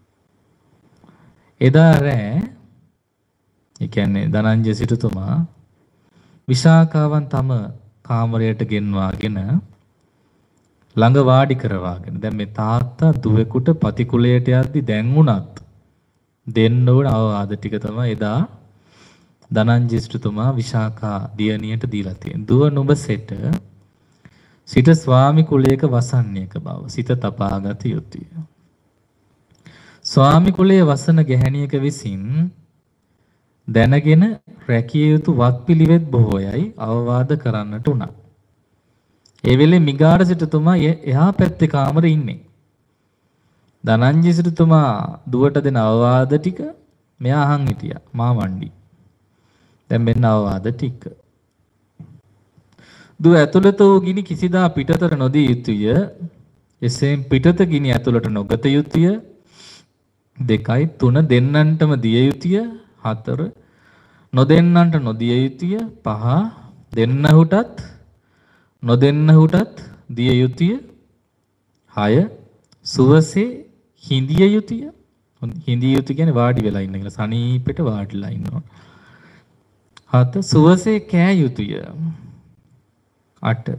එදා රෑ ඒ කියන්නේ ධනංජය සිටුතුමා විශාඛාවන් තම කාමරයට ගෙන්වාගෙන ළඟ වාඩි කරවාගෙන දැන් මේ තාත්තා දුවෙකුට පතිකුලයට යද්දි දැන් උනත් දෙන්න ඕන අවවාද ටික තමයි එදා ධනංජය සිටුතුමා විශාඛා දියණියට දීලා තියෙන්නේ. දුව නුඹ සිට ස්වාමි කුලයක වසන්නේක බව සිත තපාගත යුතුය. ස්වාමි කුලයේ වසන ගැහැණියක විසින් දැනගෙන රැකිය යුතු වත්පිළිවෙත් බොහෝයයි අවවාද කරන්නට උනා. ඒ වෙලේ මිගාර සිටුතුමා එහා පැත්තේ කාමරේ ඉන්නේ. ධනංජය සිටුතුමා දුවට දෙන අවවාද ටික මෙයා අහන් හිටියා මාවණ්ඩි. දැන් මෙන්න අවවාද ටික. දුව ඇතුළත වූ ගිනි කිසිදා පිටතට නොදී යුතුය. එසේම පිටත ගිනි ඇතුළට නොගත යුතුය. 2යි 3 දෙන්නන්ටම දිය යුතුය. 4 නොදෙන්නන්ට නොදිය යුතුය. 5 දෙන්නහුටත් නොදෙන්නහුටත් දිය යුතුය. 6 සුවසේ හිඳිය යුතුය. හිඳිය යුතුය කියන්නේ වාඩි වෙලා ඉන්න කියලා. සනීපෙට වාඩිලා ඉන්නවා. 7 සුවසේ කෑ යුතුය. 8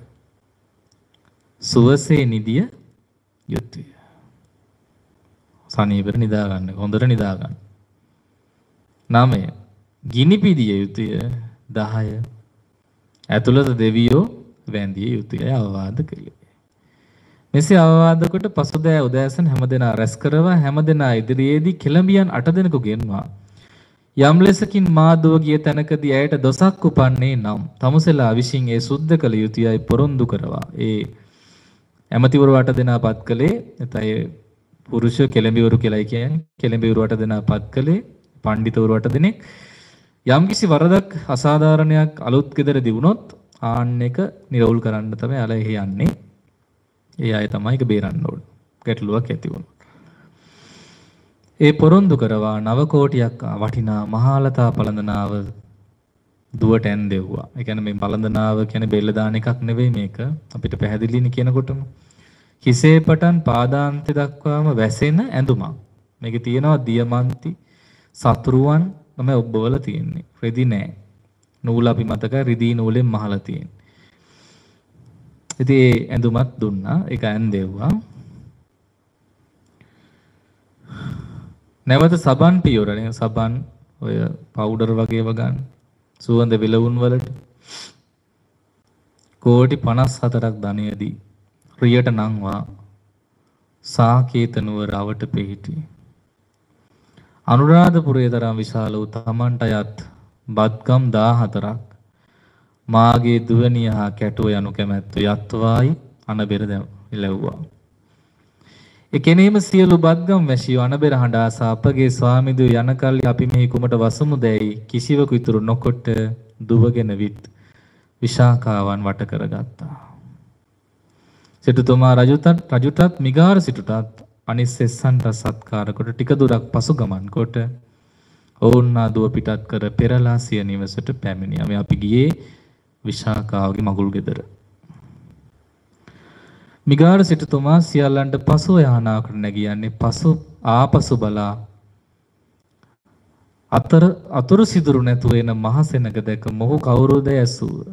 සුවසේ නිදිය යුතුය. සනීපෙට නිදා ගන්න. හොඳට නිදා ගන්න. 9 ගිනි පිදිය යුතුය. 10 ඇතුළත දෙවියෝ වැඳිය යුතුය අවවාද කළේ. මෙසේ අවවාද කොට පසුදෑ උදෑසන හැමදෙනා රැස් කරවා හැමදෙනා ඉදිරියේදී කෙළඹියන් 8 දෙනෙකු ගෙන්වා යම් ලෙසකින් මා දුව ගිය තැනකදී ඇයට දොසක් උපන්නේ නම් තමුසෙලා විසින් ඒ සුද්ධ කළ යුතුයයි පොරොන්දු කරවා. ඒ ඇමතිවරු 8 දෙනා පත් කළේ එතයි පුරුෂ කෙළඹිවරු කියලා කියන්නේ කෙළඹිවරු 8 දෙනා පත් කළේ පඬිතුවරු 8 දෙනෙක්. යම්කිසි වරදක් අසාධාරණයක් අලුත් ගෙදරදී වුණොත් ආන්න එක නිරවුල් කරන්න තමයි අල එහි යන්නේ. ඒ අය තමයි ඒක බේරන්න ඕන. ගැටලුවක් ඇති වුණොත්. ඒ පොරොන්දු කරවා 9 කෝටියක් වටිනා මහලතා පළඳනාව දුවට ඇන් දෙව්වා. ඒ කියන්නේ මේ පළඳනාව කියන්නේ බෙල්ල දාන එකක් නෙවෙයි මේක. අපිට පැහැදිලිනේ කියනකොටම. කිසේ පටන් පාදාන්තය දක්වාම වැසෙන ඇඳුමක්. මේකේ තියෙනවා දියමන්ති සතුරුවන් තමයි ඔබවල තියෙන්නේ. රෙදි නෑ. නූල අපි මතකයි රිදී නූලෙන් මහලා තියෙන්නේ. ඉතින් ඒ ඇඳුමත් දුන්නා. ඒක ඇන්දෙව්වා. නැවත සබන් පියවරනේ සබන් ඔය පවුඩර් වගේව ගන්න. සුවඳ විලවුන් වලට කෝටි 54ක් ධනයදී රියට නංවා සාකේත නුවර අවට පිහිටි. අනුරාධපුරයේ තරම් විශාල වූ තමන්ට යත් බත්ගම් 14ක් මාගේ දුවනිය හා කැටුව යනු කැමැත්ත යත්වායි අනබෙර ලැබුවා. එකෙනීම සියලු බත්ගම් වැසිය අනබෙර හඬා අපගේ ස්වාමිදු යන කල්ලි අපි මෙහි කුමට වසමු දැයි කිසිවකු ඉතුරු නොකොට දුවගෙන විත් විශාකාවන් වට කරගත්තා. සිටුතුමා රජුටත් මිගාර සිටුටත් අනිත් සෙස්සන්ට සත්කාර කොට ටික දුරක් පසු ගමන් කොට ඔවුන් දුව පිටත් කර පෙරලා සිය නිවසට පැමිණියා. මේ අපි ගියේ විශාකාවගේ මගුල් ගෙදර. මිගාර සිටුතුමා සියල්ලන්ට පසුව යහනාකට නැගියන්නේ ආපසු බලා අතුරු සිදුරු නැතුව එන මහසෙනග දැක මොහු කවුරුද ඇසූ.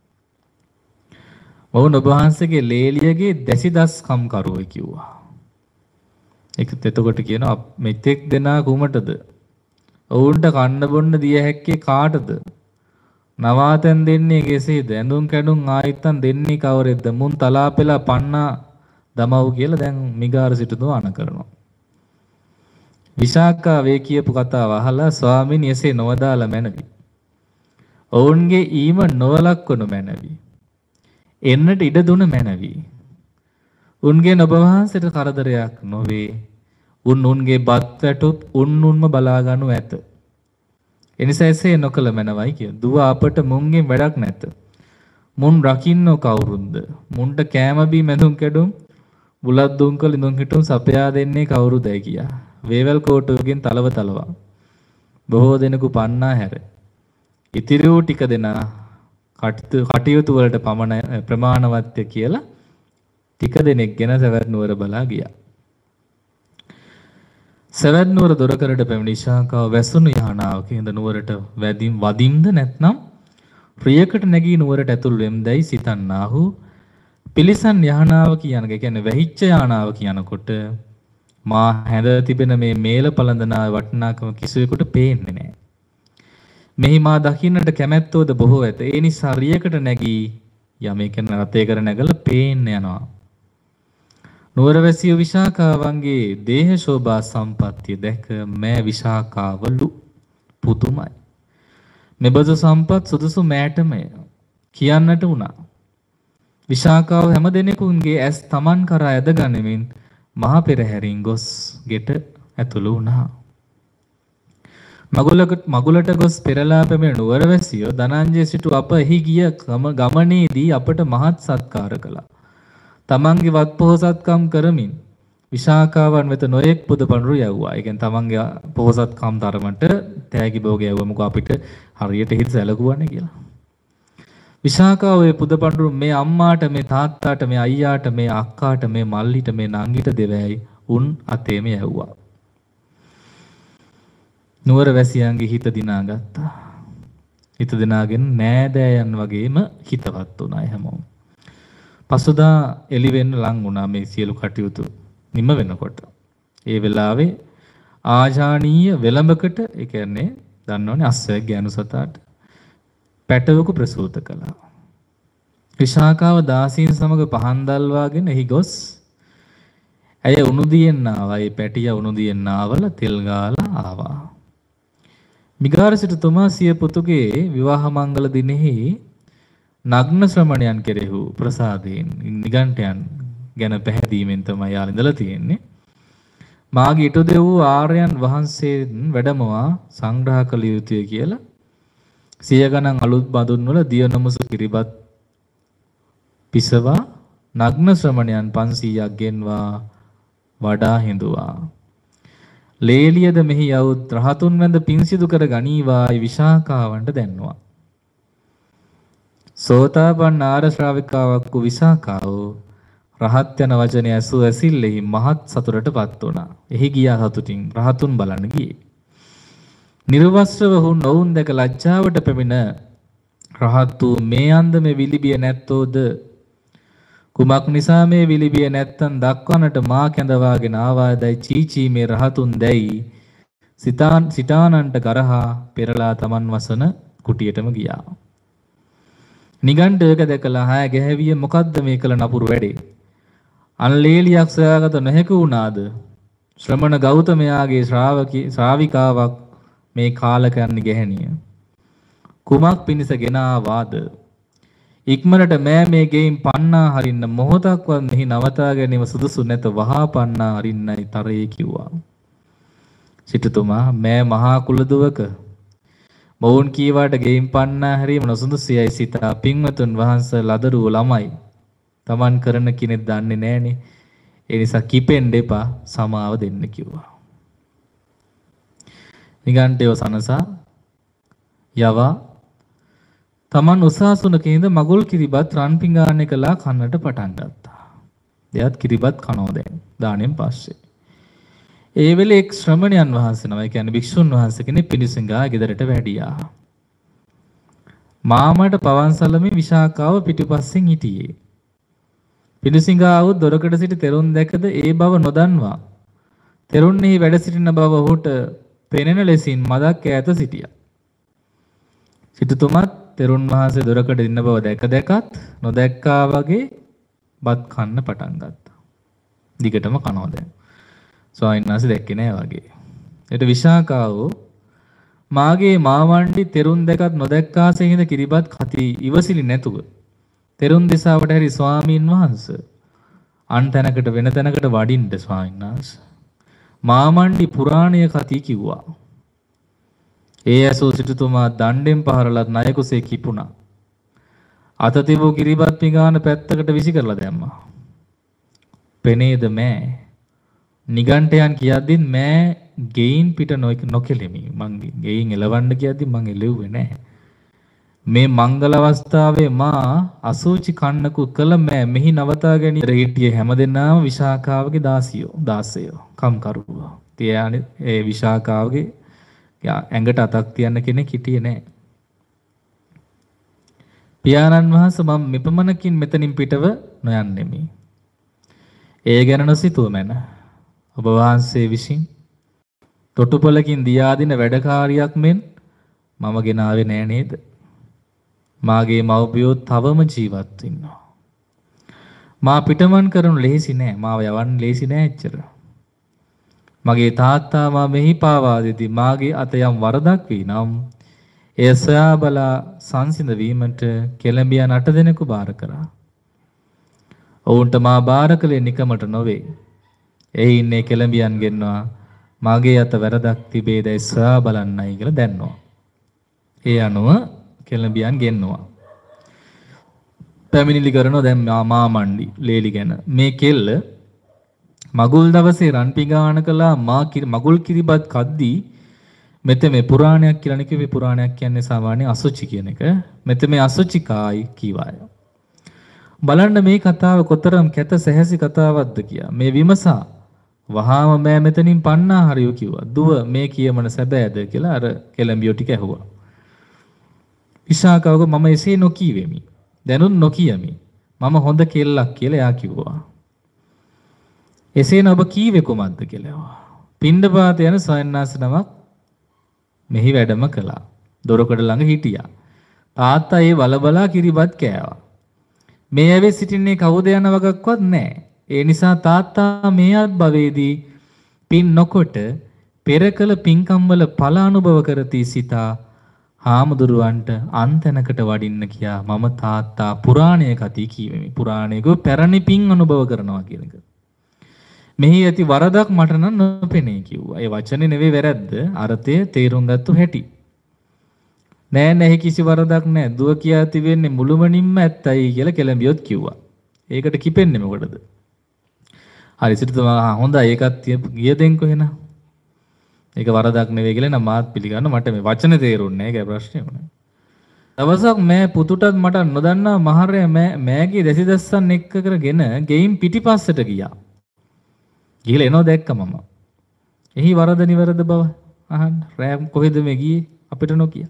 මොහු ඔබ වහන්සේගේ ලේලියගේ දැසිදස් කම්කරුවෝ කිව්වා. ඒකත් එතකොට කියනවා මෙතෙක් දෙනා කුමටද? ඔවුන්ට කන්න බොන්න දිය හැක්කේ කාටද? නවාතැන් දෙන්නේ කෙසේද? ඇඳුම් කැඩුම් ආයිත්තන් දෙන්නේ කවරෙද්ද? මුන් තලා පෙලා පන්නා දමව් කියලා දැන් මිගාර සිටුතුමා අණ කරනවා. විශාකා වේ කියපු කතාව අහලා ස්වාමීන් එසේ නොවදාලා මැනවි. ඔවුන්ගේ ඊම නොවලක්වනු මැනවි. එන්නට ඉඩ දුන මැනවි. උන්ගේ ඔබ වහන්සේට කරදරයක් නොවේ. උන්ගේ බත් වැටුප් උන්ම බලා ගනු ඇත. එනිසා එසේ නොකළ මැනවයි කිය. දුව අපට මුන්ගෙන් වැඩක් නැත. මුන් රකින්නෝ කවුරුන්ද? මුන්ට කෑම බීම ඇඳුම් කැඩුම් බුලත් දුම්කල ඉඳුම් හිටුම් සපයා දෙන්නේ කවුරුදයි කියා. වේවැල් කෝටුවකින් තලව තලවා. බොහෝ දෙනෙකු පන්නා හැර. ඉතිරි වූ ටික දෙනා කටයුතු වලට පමණ ප්‍රමාණවත්ය කියලා ටික දෙනෙක් ගෙන සවැත් නුවර බලා ගියා. සවැත් නුවර දොරකරට පැමිණි විශාකාව වැසුණු යහනාවක ඉඳ නුවරට වදින්ද නැත්නම් ප්‍රියකට නැගී නුවරට ඇතුල් වෙම්දයි සිතන්නාහු. පිලිසන් යහනාව කියන එක කියන්නේ වැහිච්ච යහනාව කියනකොට මා හැඳ තිබෙන මේ මේල පළඳනාවේ වටිනාකම කිසිවෙකුට පේන්නේ නැහැ. මෙහි මා දකින්නට කැමැත්තෝද බොහෝ ඇත. ඒ නිසා රියකට නැගී යමෙකන රතේකර නැගලා පේන්න යනවා. නුවරවැසිය විශාකාවන්ගේ දේහ ශෝභා සම්පත්තිය දැක මෑ විශාකාවලු පුදුමයි. මෙබඳු සම්පත් සුදුසු මෑටමය කියන්නට වුණා. විශාකාව හැම දෙනෙකුන්ගේ ඇස් තමන් කරා ඇද ගනිමින් මහ පෙරහැරින් ගොස් ගෙට ඇතුළු වුණා. මගුලට ගොස් පෙරලා පැමිණ නුවරවැසියෝ ධනංජය සිටු අප එහි ගිය ගමනේදී අපට මහත් සත්කාර කළා. තමන්ගේ වත් පොහොසත්කම් කරමින් විශාකාවන් වෙත නොයෙක් පුද පඬුරු යවුවා. ඒ කියන්නේ තමන්ගේ පොහොසත්කම් තරමට තෑගි භෝග යවුවා. මොකද අපිට හරියට හිත සැලකුවානේ කියලා. විශාකාව ඒ පුද පඬුරු මේ අම්මාට මේ තාත්තාට මේ අයියාට මේ අක්කාට මේ මල්ලිට මේ නංගිට දෙවැයි උන් අතේම යවුවා. නුවර වැසියන්ගේ හිත දිනාගත්තා. හිත දිනාගෙන නෑදෑයන් වගේම හිතවත් වුණා හැමෝම. පසුදා එළි වෙන්න ලං වුණා මේ සියලු කටයුතු නිම වෙනකොට. ඒ වෙලාවේ ආජානීය වෙලඹකට ඒ කියන්නේ දන්නවනේ අස්සයක් ගෑනු සතාට පැටවකු ප්‍රසූත කළා. විශාකාව දාසීන් සමග පහන් දල්වාගෙන එහි ගොස් ඇය උණුදියෙන් ආවා. ඒ පැටියා උණුදියෙන් ආවල තෙල් ගාලා ආවා. මිගාර සිටුතුමා සිය පුතුගේ විවාහ මංගල දිනෙහි නග්න ශ්‍රමණයන් කෙරෙහි ප්‍රසාදයෙන් නිගණ්ඨයන් ගැන පැහැදීමෙන් තමයි යාළ ඉඳලා තියෙන්නේ. මාගේ ඊට දෙව් ආර්යයන් වහන්සේන් වැඩමවා සංග්‍රහ කළ යුතුය කියලා සිය ගණන් අලුත් බඳුන් වල දිය නමුසු කිරිබත් පිසවා නග්න ශ්‍රමණයන් 500ක් ගෙන්වා වඩා හිඳුවා. ලේලියද මෙහි යවුත් රහතුන් වැඳ පින් සිදු කර ගනීවායි විශාකාවන්ට දැන්වා. සෝතාපන්න ආර්ය ශ්‍රාවිකාවක් වූ විශාකාව රහත් යන වචනය ඇසූ ඇසිල්ලෙහි මහත් සතුටටපත් වුණා. එහි ගියා සතුටින් රහතුන් බලන්න ගියේ. නිර්වස්ත්‍රව වුන් ඔවුන් දැක ලැජ්ජාවට පැමිණ රහත් වූ මේ අන්දමේ විලිබිය නැත්තෝද කුමක් නිසා මේ විලිබිය නැත්තන් දක්වන්නට මා කැඳවාගෙන ආවාදයි චීචී මේ රහතුන් දැයි සිතානන්ට ගරහා පෙරලා තමන් වසන කුටියටම ගියා. නිගණ්ඨයක දැකලා හය ගැහැවිය මොකද්ද මේ කළ නපුරු වැඩේ? අන්ලේලියක් සොයාගත නොහැකි වුණාද? ශ්‍රමණ ගෞතමයාගේ ශ්‍රාවිකාවක් මේ කාලකන්ණි ගැහැණිය. කුමක් පිණිස ගෙන ආවාද? ඉක්මනට මේ ගෙයින් පන්නා හරින්න මොහොතක්වත් මෙහි නවතා ගැනීම සුදුසු නැත වහා පන්නා හරින්නයි තරයේ කිව්වා. සිටුතුමා මේ මහා කුලදුවක මොවුන් කීවාට ගෙයින් පන්නා හැරීම නොසුදුසුයයි සිතා පින්වතුන් වහන්සේ ලදරුව ළමයි. Taman කරන කෙනෙක් දන්නේ නැහනේ. ඒ නිසා කිපෙන්න එපා සමාව දෙන්න කිව්වා. නිගණ්ඨයව සනසා යවා තමන් උසාසුනක ඉඳ මගුල් කිරිබත් රන් පිඟාන එකලා කන්නට පටන් ගත්තා. එයාත් කිරිබත් කනවා දැන් දාණයෙන් පස්සේ. ඒ වෙලේ එක් ශ්‍රමණයන් වහන්සේ නම, ඒ කියන්නේ භික්ෂුන් වහන්සේ කෙනෙක් පිණිසිඟා ගෙදරට වැඩියා. මාමට පවන් සලමේ විශාකාව පිටිපස්සෙන් හිටියේ. පිණිසිඟාව දොරකඩ සිට තෙරුන් දැකද ඒ බව නොදන්වා තෙරුන්ෙහි වැඩ සිටින බව ඔහුට පෙනෙන ලෙසින් මදක් ඈත සිටියා. සිටුතුමත් තෙරුන් වහන්සේ දොරකඩ ඉන්න බව දැකත් නොදැක්කා වගේ බත් කන්න පටන් ගත්තා. දිගටම කනවා දැන්. ස්වාමීන් වහන්සේ දැක්කේ නෑ වගේ. ඒට විශාකාව මාගේ මාවණ්ඩි තෙරුන් දැකත් නොදැක්කාසේ හිඳ කිරිබත් කති ඉවසිලි නැතුව තෙරුන් දිසාවට හැරි ස්වාමීන් වහන්සේ අන් තැනකට වෙන තැනකට වඩින්න ස්වාමීන් වහන්සේ මාමණ්ඩි පුරාණය කති කිව්වා. ඒ ඇසූ සිටුතුමා දණ්ඩෙන් පහරලත් ණයකුසේ කිපුණා. අත තිබූ කිරිබත් පිඟාන පැත්තකට විසි කරලා දැම්මා. පෙනේද මෑ? නිගණ්ඨයන් කියද්දිත් මෑ ගෙයින් පිට නොකෙලෙමි. මං ගෙයින් එලවන්න කියද්දි මං එලෙව්වේ නෑ. මේ මංගල අවස්ථාවේ මා අසූචි කන්නකු කළ මෑ මෙහි නවතා ගැනීම හිටියේ හැමදෙනාම විශාකාවගේ දාසයෝ කම්කරුවෝ. ඒ විශාකාවගේ ඇඟට අතක් තියන්න කෙනෙක් හිටියේ නෑ. පියාණන් වහන්සේ මම මෙපමණකින් මෙතනින් පිටව නොයන්නෙමි. ඒ ගැන නොසිතුව මැන. ඔබ වහන්සේ විසින් තොටුපළකින් දියාදින වැඩකාරියක් මෙන් මම ගෙනාවේ නෑ නේද? මාගේ මව්පියෝ තවම ජීවත් ඉන්නවා. මා පිටමන් කරනු ලේසි නෑ. මාව යවන්න ලේසි නෑ එච්චර. මගේ තාත්තා මා මෙහි පාවා දෙති මාගේ අත යම් වරදක් වී නම් එය සොයා බලා සංසිඳ වීමට කෙළඹියන් 8 දෙනෙකු බාර කරා. ඔවුන්ට මා බාර කළේ නිකමට නොවේ. එහි ඉන්නේ කෙළඹියන් ගෙන්නවා මාගේ අත වැරදක් තිබේදයි සොයා බලන්නයි කියලා දැන්නවා. ඒ අනුව කෙළඹියන් ගෙන්නවා. පැමිණිලි කරනවා දැන් මාමණ්ඩි ලේලි ගැන. මේ කෙල්ල මගුල් දවසේ රන් පිඟාන කළා මගුල් කිරිබත් කද්දී මෙතෙ මේ පුරාණයක් කියලා නෙකේ පුරාණයක් කියන්නේ සාමාන්‍ය අසුචි කියන එක. මෙතෙ මේ අසුචි කායි කීවාය. බලන්න මේ කතාව කොතරම් කැත සැහැසි කතාවක්ද කියා. මේ විමසා වහාම මෑ මෙතනින් පන්නා හරියෝ කිව්වා. දුව මේ කියමන සැබෑද කියලා අර කෙළඹියෝ ටික ඇහුවා. විශාකවක මම එසේ නොකීවෙමි. දැනුත් නොකියමි. මම හොඳ කෙල්ලක් කියලා එයා කිව්වා. එසේන ඔබ කීවේ කොමද්ද කියලා. පිණ්ඩපාත යන සයන්නාස නමක් මෙහි වැඩම කළා. දොරකඩ ළඟ හිටියා. තාත්තා ඒ බලබලා කිරිබත් කෑවා. මේ ඇවිත් සිටින්නේ කවුද යන වගක්වත් නැහැ. ඒ නිසා තාත්තා මේ අත්භවයේදී පින් නොකොට පෙර කළ පින්කම් වල ඵල අනුභව කරති සිතා හාමුදුරුවන්ට අන්තනකට වඩින්න කියා මම තාත්තා පුරාණය කති කීවෙමි. පුරාණයක පැරණි පින් අනුභව කරනවා කියන එක. මෙහි ඇති වරදක් මට නම් නොපෙනේ කිව්වා. ඒ වචනේ නෙවෙයි වැරද්ද. අර්ථය තේරුම් ගත්තු හැටි. නෑ නෑ කිසි වරදක් නෑ. දුව කියා තිබෙන්නේ මුළුමනින්ම ඇත්තයි කියලා කෙළඹියොත් කිව්වා. ඒකට කිපෙන්නේ මොකටද? හරි සිටුතුමා හොඳයි ඒකත් ගිය දෙන්කෝ එහෙනම්. ඒක වරදක් නෙවෙයි කියලා නම් මාත් පිළිගන්න මට මේ වචන තේරුන්නේ නෑ. ඒකයි ප්‍රශ්නේ උනේ. දවසක් මෑ පුතුටත් මට නොදන්නා මහරය මෑගේ දැසිදස්සන් එක්ක කරගෙන ගෙයින් පිටිපස්සට ගියා. ගිහලා එනෝ දැක්ක මම. එහි වරද නිවැරද බව අහන්න. රෑම් කොහෙද මේ ගියේ අපිට නොකිය.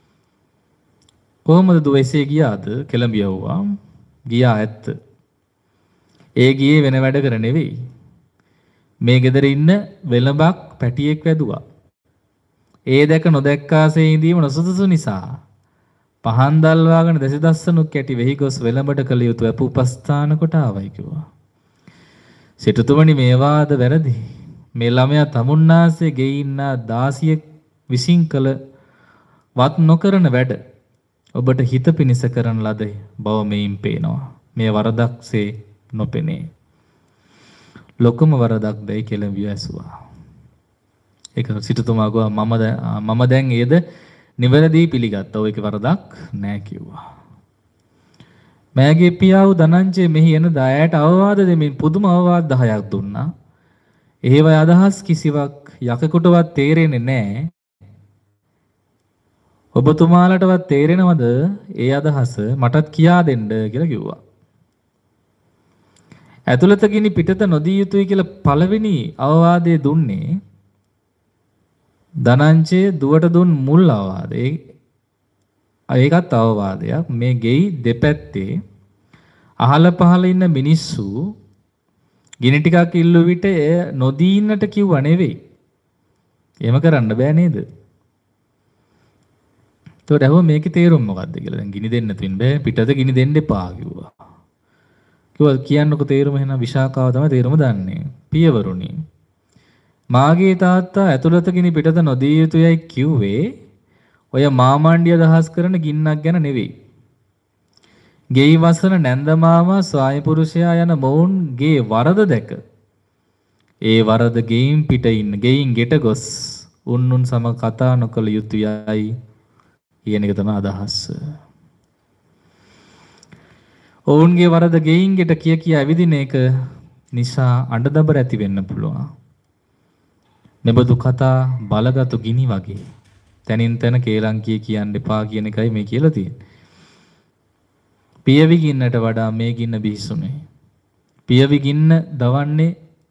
කොහොමද දුව එසේ ගියාද කෙළඹියවුවා. ගියා ඇත්ත. ඒ ගියේ වෙන වැඩ කර නෙවෙයි. මේ ගෙදර ඉන්න වෙලඹක් පැටියෙක් වැදුවා. ඒ දැක නොදැක්කාසේ ඉඳීම නොසුදුසු නිසා පහන් දල්වාගෙන දැසිදස්සනුක් කැටි වෙහි ගොස් වෙලඹට කළ යුතු අප උපස්ථාන කොට ආවයි කිව්වා. සිටුතුමනි මේවාද වැරදි. මේ ළමයා තමුන්නාසේ ගෙයින්නා දාසියෙක් විසින් කළ වත් නොකරන වැඩ ඔබට හිත පිනිස කරන ලද බව මෙයින් පේනවා. මේ වරදක්සේ නොපෙනේ. ලොකුම වරදක් දැයි කෙළඹිය ඇසුවා. ඒක සිටුතුමා ගියා මම දැන් ඒද නිවැරදි පිළිගත්තා. ඔයක වරදක් නෑ කිව්වා. මෑගේ පියාව ධනංජය මෙහි එන දායට අවවාද දෙමින් පුදුම අවවාද 10ක් දුන්නා. ඒව අදහස් කිසිවක් යකෙකුටවත් තේරෙන්නේ නැහැ. ඔබතුමාලටවත් තේරෙනවද ඒ අදහස මටත් කියා දෙන්න කියලා කිව්වා. ඇතුළත ගිනි පිටත නොදී යුතුයි කියලා පළවෙනි අවවාදයේ දුන්නේ ධනංජය දුවට දුන් මුල් අවවාදේ. ඒකත් අවවාදයක්. මේ ගෙයි දෙපැත්තේ අහල පහල ඉන්න මිනිස්සු ගිනි ටිකක් ඉල්ලු විට එය නොදී ඉන්නට කිව්වා නෙවෙයි. එහෙම කරන්න බෑ නේද? ඒතකොට අහුව මේකේ තේරුම මොකද්ද කියලා. දැන් ගිනි දෙන්න තින් බෑ පිටත ගිනි දෙන්න එපා කිව්වා. කිව්වා කියන්නකො තේරුම එහෙනම් විශාකාව තමයි තේරුම දන්නේ. පියවරුනි මාගේ තාත්තා ඇතුළත ගිනි පිටත නොදී යුතුයයි කිව්වේ ඔය මාමණ්ඩිය අදහස් කරන ගින්නක් ගැන නෙවෙයි. ගෙයි වසන නැන්ද මාමා ස්වාමි පුරුෂයා යන මොවුන්ගේ වරද දැක ඒ වරද ගෙයින් පිට ඉන්න ගෙයින් ගෙට ගොස් උන්නුන් සම කතා නොකළ යුතුයයි කියන එක තමයි අදහස. ඔවුන්ගේ වරද ගෙයින් ගෙට කිය ඇවිදින එක නිසා අඬදබර ඇති වෙන්න පුළුවන්. මෙබඳු කතා බලගත්ු ගිනි වගේ තනින් තන කේලංකිය කියන්න එපා කියන එකයි මේ කියලා තියෙන්නේ. පියවි ගින්නට වඩා මේ ගින්න බිහිසුනේ. පියවි ගින්න දවන්නේ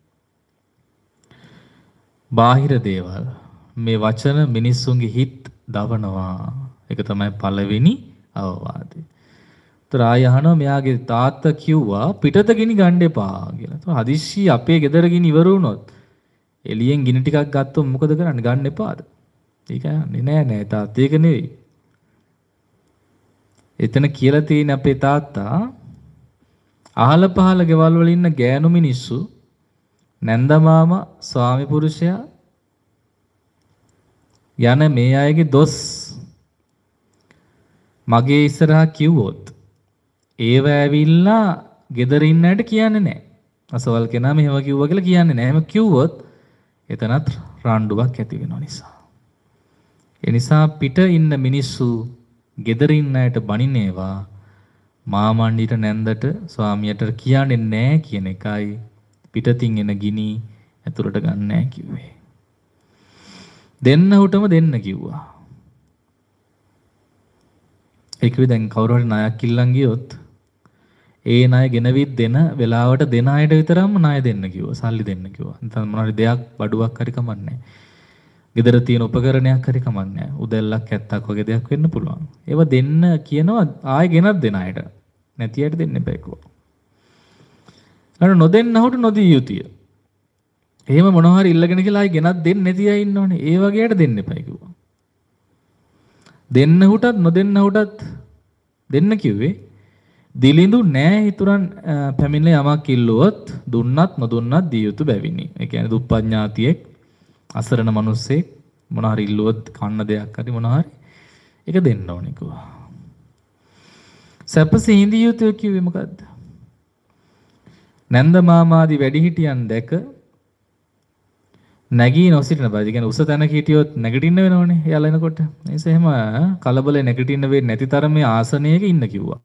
බාහිර දේවල්. මේ වචන මිනිස්සුන්ගේ හිත් දවනවා. ඒක තමයි පළවෙනි අවවාදය. ඒතර ආය අහනවා මෙයාගේ තාත්තා කිව්වා පිටත ගිනි ගන්න එපා කියලා. ඒතර හදිස්සි අපේ ගෙදර ගිනි ඉවර වුණොත් එළියෙන් ගිනි ටිකක් ගත්තොත් මොකද කරන්නේ? ගන්න එපාද? ඒක යන්නේ නෑ තාත්තා ඒක නෙවෙයි. එතන කියලා තියෙන අපේ තාත්තා අහල පහල ගෙවල් වල ඉන්න ගෑනු මිනිස්සු නැන්ද මාමා ස්වාමි පුරුෂයා යන මේ අයගේ දොස් මගේ ඉස්සරහා කිව්වොත් ඒව ඇවිල්ලා ගෙදර ඉන්න අයට කියන්නේ නැහැ. අසවල් කෙනා මෙහෙම කිව්වා කියලා කියන්නේ නැහැ. එහෙම කිව්වොත් එතනත් රණ්ඩුවක් ඇති වෙන නිසා. ඒ නිසා පිට ඉන්න මිනිස්සු ගෙදර ඉන්න අයට බනිනේවා මාමණ්ඩිට නැන්දට ස්වාමියට කියන්නේ නැහැ කියන එකයි පිටතින් එන ගිනි ඇතුළට ගන්න නැහැ කිව්වේ. දෙන්නහුටම දෙන්න කිව්වා. ඒකෙදි දැන් කවුරු හරි ණයක් ඉල්ලන් ගියොත් ඒ ණය ගෙනවිත් දෙන වෙලාවට දෙන අයට විතරක්ම ණය දෙන්න කිව්වා. සල්ලි දෙන්න කිව්වා. නැත්නම් මොනවා හරි දෙයක් බඩුවක් හරි කමන්නේ. ගෙදර තියෙන උපකරණයක් හරි කමන්නේ. උදැල්ලක් ඇත්තක් වගේ දෙයක් වෙන්න පුළුවන්. ඒව දෙන්න කියනවා ආයෙ ගෙනත් දෙන අයට. නැති අයට දෙන්න එපා කිව්වා. අර නොදෙන්නහුට නොදිය යුතුය. එහෙම මොනවා හරි ඉල්ලගෙන කියලා ආයෙ ගෙනත් දෙන්නේ නැති අය ඉන්නෝනේ. ඒ වගේ අයට දෙන්න එපා කිව්වා. දෙන්නහුටත් නොදෙන්නහුටත් දෙන්න කිව්වේ දිලිඳු නෑ හිතුරන් පැමිණිල යමක් ඉල්ලුවොත් දුන්නත් නොදුන්නත් දිය යුතු බැවිනි. ඒ කියන්නේ දුප්පත් ඥාතියෙක් අසරණ මිනිස්සෙක් මොනවා හරි ඉල්ලුවොත් කන්න දෙයක් හරි මොනවා හරි ඒක දෙන්න ඕනේ කිව්වා. සැපසේ ඉඳිය යුතුය කිව්වේ මොකද්ද? නැන්ද මාමාදී වැඩිහිටියන් දැක නැගී නොසිටින බව. ඒ කියන්නේ උස තැනක හිටියොත් නැගිටින්න වෙනවනේ. එයාලා එනකොට. ඒ නිසා එහෙම කලබලේ නැගිටින්න වෙන්නේ නැති තරමේ ආසනයක ඉන්න කිව්වා.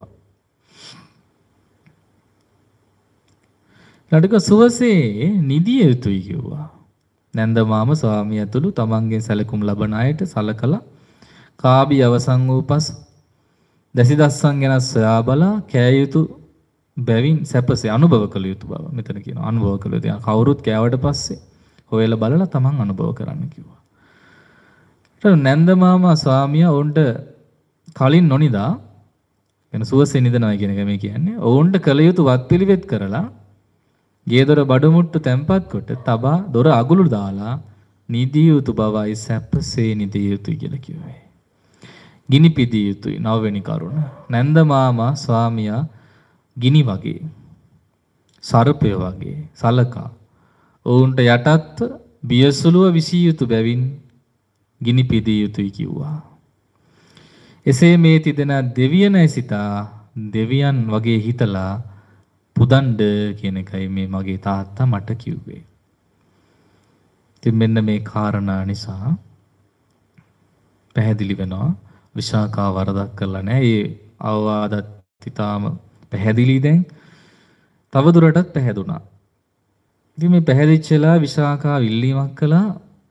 ළඩක සුවසේ නිදිය යුතුයි කිව්වා. නැන්ද මාම ස්වාමිය ඇතුළු තමන්ගෙන් සැලකුම් ලබන අයට සලකලා කාබි අවසන් වූ පසු දසිදස්සන් ගැන සොයා බලා කෑ යුතු බැවින් සැපසේ අනුභව කළ යුතු බව මෙතන කියනවා. අනුභව කළ යුතු. කවුරුත් කෑවට පස්සේ හොයලා බලලා තමන් අනුභව කරන්න කිව්වා. ඊට නැන්ද මාමා ස්වාමියා ඔවුන්ට කලින් නොනිදා වෙන සුවසේ නිදනවා කියන එක මේ කියන්නේ. ඔවුන්ට කළ යුතු වත් පිළිවෙත් කරලා ගේ දොර බඩමුට්ටු තැම්පත් කොට තබා දොර අගුළු දාලා නිදිය යුතු බවයි සැපසේ නිදිය යුතුයි කියලා කිව්වේ. ගිනි පිදිය යුතුයි නවවෙනි කරුණ. නැන්ද මාමා ස්වාමියා ගිනි වගේ සර්පය වගේ සලකා ඔවුන්ට යටත් බියසුලුව විසිය යුතු බැවින් ගිනි පිදිය යුතුයි කිව්වා. එසේ මේ තිදෙන දෙවියන් ඇසිතා දෙවියන් වගේ හිතලා පුදණ්ඩ කියන එකයි මේ මගේ තාත්තා මට කිව්වේ. ඉතින් මෙන්න මේ කාරණා නිසා පැහැදිලි වෙනවා විශාකා වරදක් කරලා නැහැ. ඒ අවවාදත් ඊටාම පැහැදිලි දැන් තව දුරටත් පැහැදුනා. ඉතින් මේ පැහැදිච්චලා විශාකා විල්ලීමක් කළා.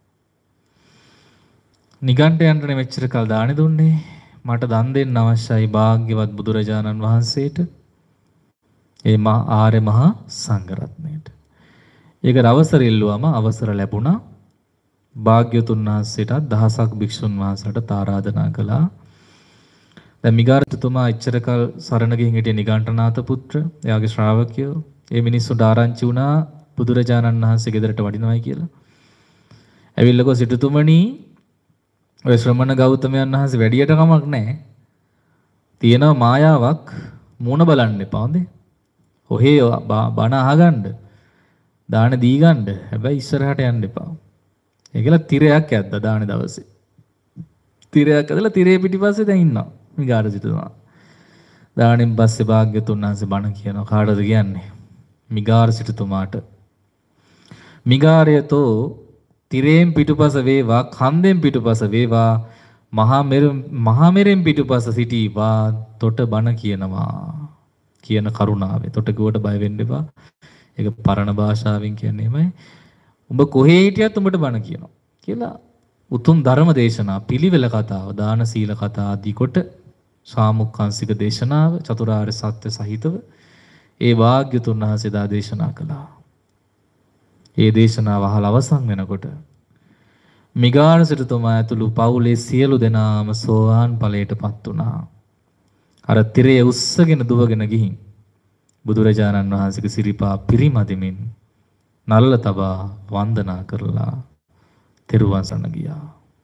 නිගණ්ඨයන්ට මෙච්චර කල් දානි දුන්නේ. මට දන් දෙන්න අවශ්‍යයි භාග්‍යවත් බුදුරජාණන් වහන්සේට. ඒ ආර්ය මහා සංඝරත්නයට. ඒකට අවසර ඉල්ලුවම අවසර ලැබුණා. භාග්‍යතුන් වහන්සේට දහසක් භික්ෂුන් වහන්සේට ආරාධනා කළා. දැන් මිගාරතුමා ඉච්ඡර කල් සරණ ගිහින් හිටිය නිගණ්ඨනාත පුත්‍ර එයාගේ ශ්‍රාවකයෝ ඒ මිනිස්සුන්ට ආරංචි වුණා බුදුරජාණන් වහන්සේ ගෙදරට වඩිනවයි කියලා. ඇවිල්ලා සිටුතුමනි ඔය ශ්‍රමණ ගෞතමයන් වහන්සේ වැඩියට කමක් නැහැ. තියෙනවා මායාවක් මූණ බලන්න එපා හොඳේ. ඔහේ බණ අහගන්න දාන දී ගන්න. හැබැයි ඉස්සරහට යන්න එපා. ඒකලා තිරයක් ඇද්දා දාන දවසේ. තිරයක් ඇදලා තිරේ පිටිපස්සේ දැන් ඉන්නවා. මිගාර සිටුතුමා. දානෙන් පස්සේ භාග්‍යතුන් වහන්සේ බණ කියනවා. කාටද කියන්නේ? මිගාර සිටුතුමාට. මිගාරයතෝ තිරේන් පිටුපස වේවා කන්දෙන් පිටුපස වේවා මහා මෙරෙන් පිටුපස සිටීවා තොට බණ කියනවා කියන කරුණාවේ. තොට කිව්වට බය වෙන්න එපා. ඒක පරණ භාෂාවෙන් කියන්නේ එහෙමයි. උඹ කොහේ හිටියත් උඹට බණ කියනවා කියලා උතුම් ධර්ම දේශනා පිළිවෙල කතාව දාන සීල කතා ආදී කොට සාමුක්ඛංශික දේශනාව චතුරාර්ය සත්‍ය සහිතව ඒ වාග්යතුන් වහන්සේ දා දේශනා කළා. ඒ දේශනාව අහලා අවසන් වෙනකොට මිගාර සිටුතුමා ඇතුළු පවුලේ සියලු දෙනාම සෝවාන් ඵලයටපත් වුණා. අර තිරය උස්සගෙන දුවගෙන ගිහින් බුදුරජාණන් වහන්සේගේ සිරිපා පිරිමදිමින් නල්ල තබා වන්දනා කරලා තෙරුවන් සරණ ගියා.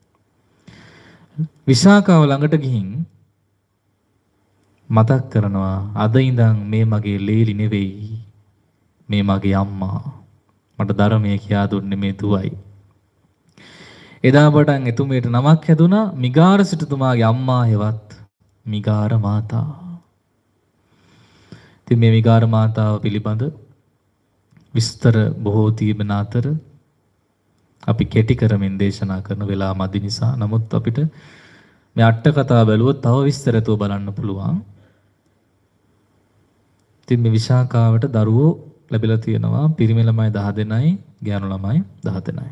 විශාකාව ළඟට ගිහින් මතක් කරනවා අද ඉඳන් මේ මගේ ලේලි නෙවෙයි මේ මගේ අම්මා. මට ධර්මයේ කියා දුන්නේ මේ දුවයි. එදා පටන් එතුමියට නමක් හැදුනා මිගාර සිටුතුමාගේ අම්මා හෙවත් මිගාර මාතා. ඉතින් මේ මිගාර මාතාව පිළිබඳ විස්තර බොහෝ තිබෙන අතර අපි කෙටි කරමින් දේශනා කරන වෙලාව මදි නිසා නමුත් අපිට මේ අට කතා බැලුවොත් තව විස්තරතුව බලන්න පුළුවන්. ඉතින් මේ විශාකාවට දරුවෝ ලැබිලා තියෙනවා. පිරිමි ළමයි 10 දෙනයි, ගෑනු ළමයි 10 දෙනයි.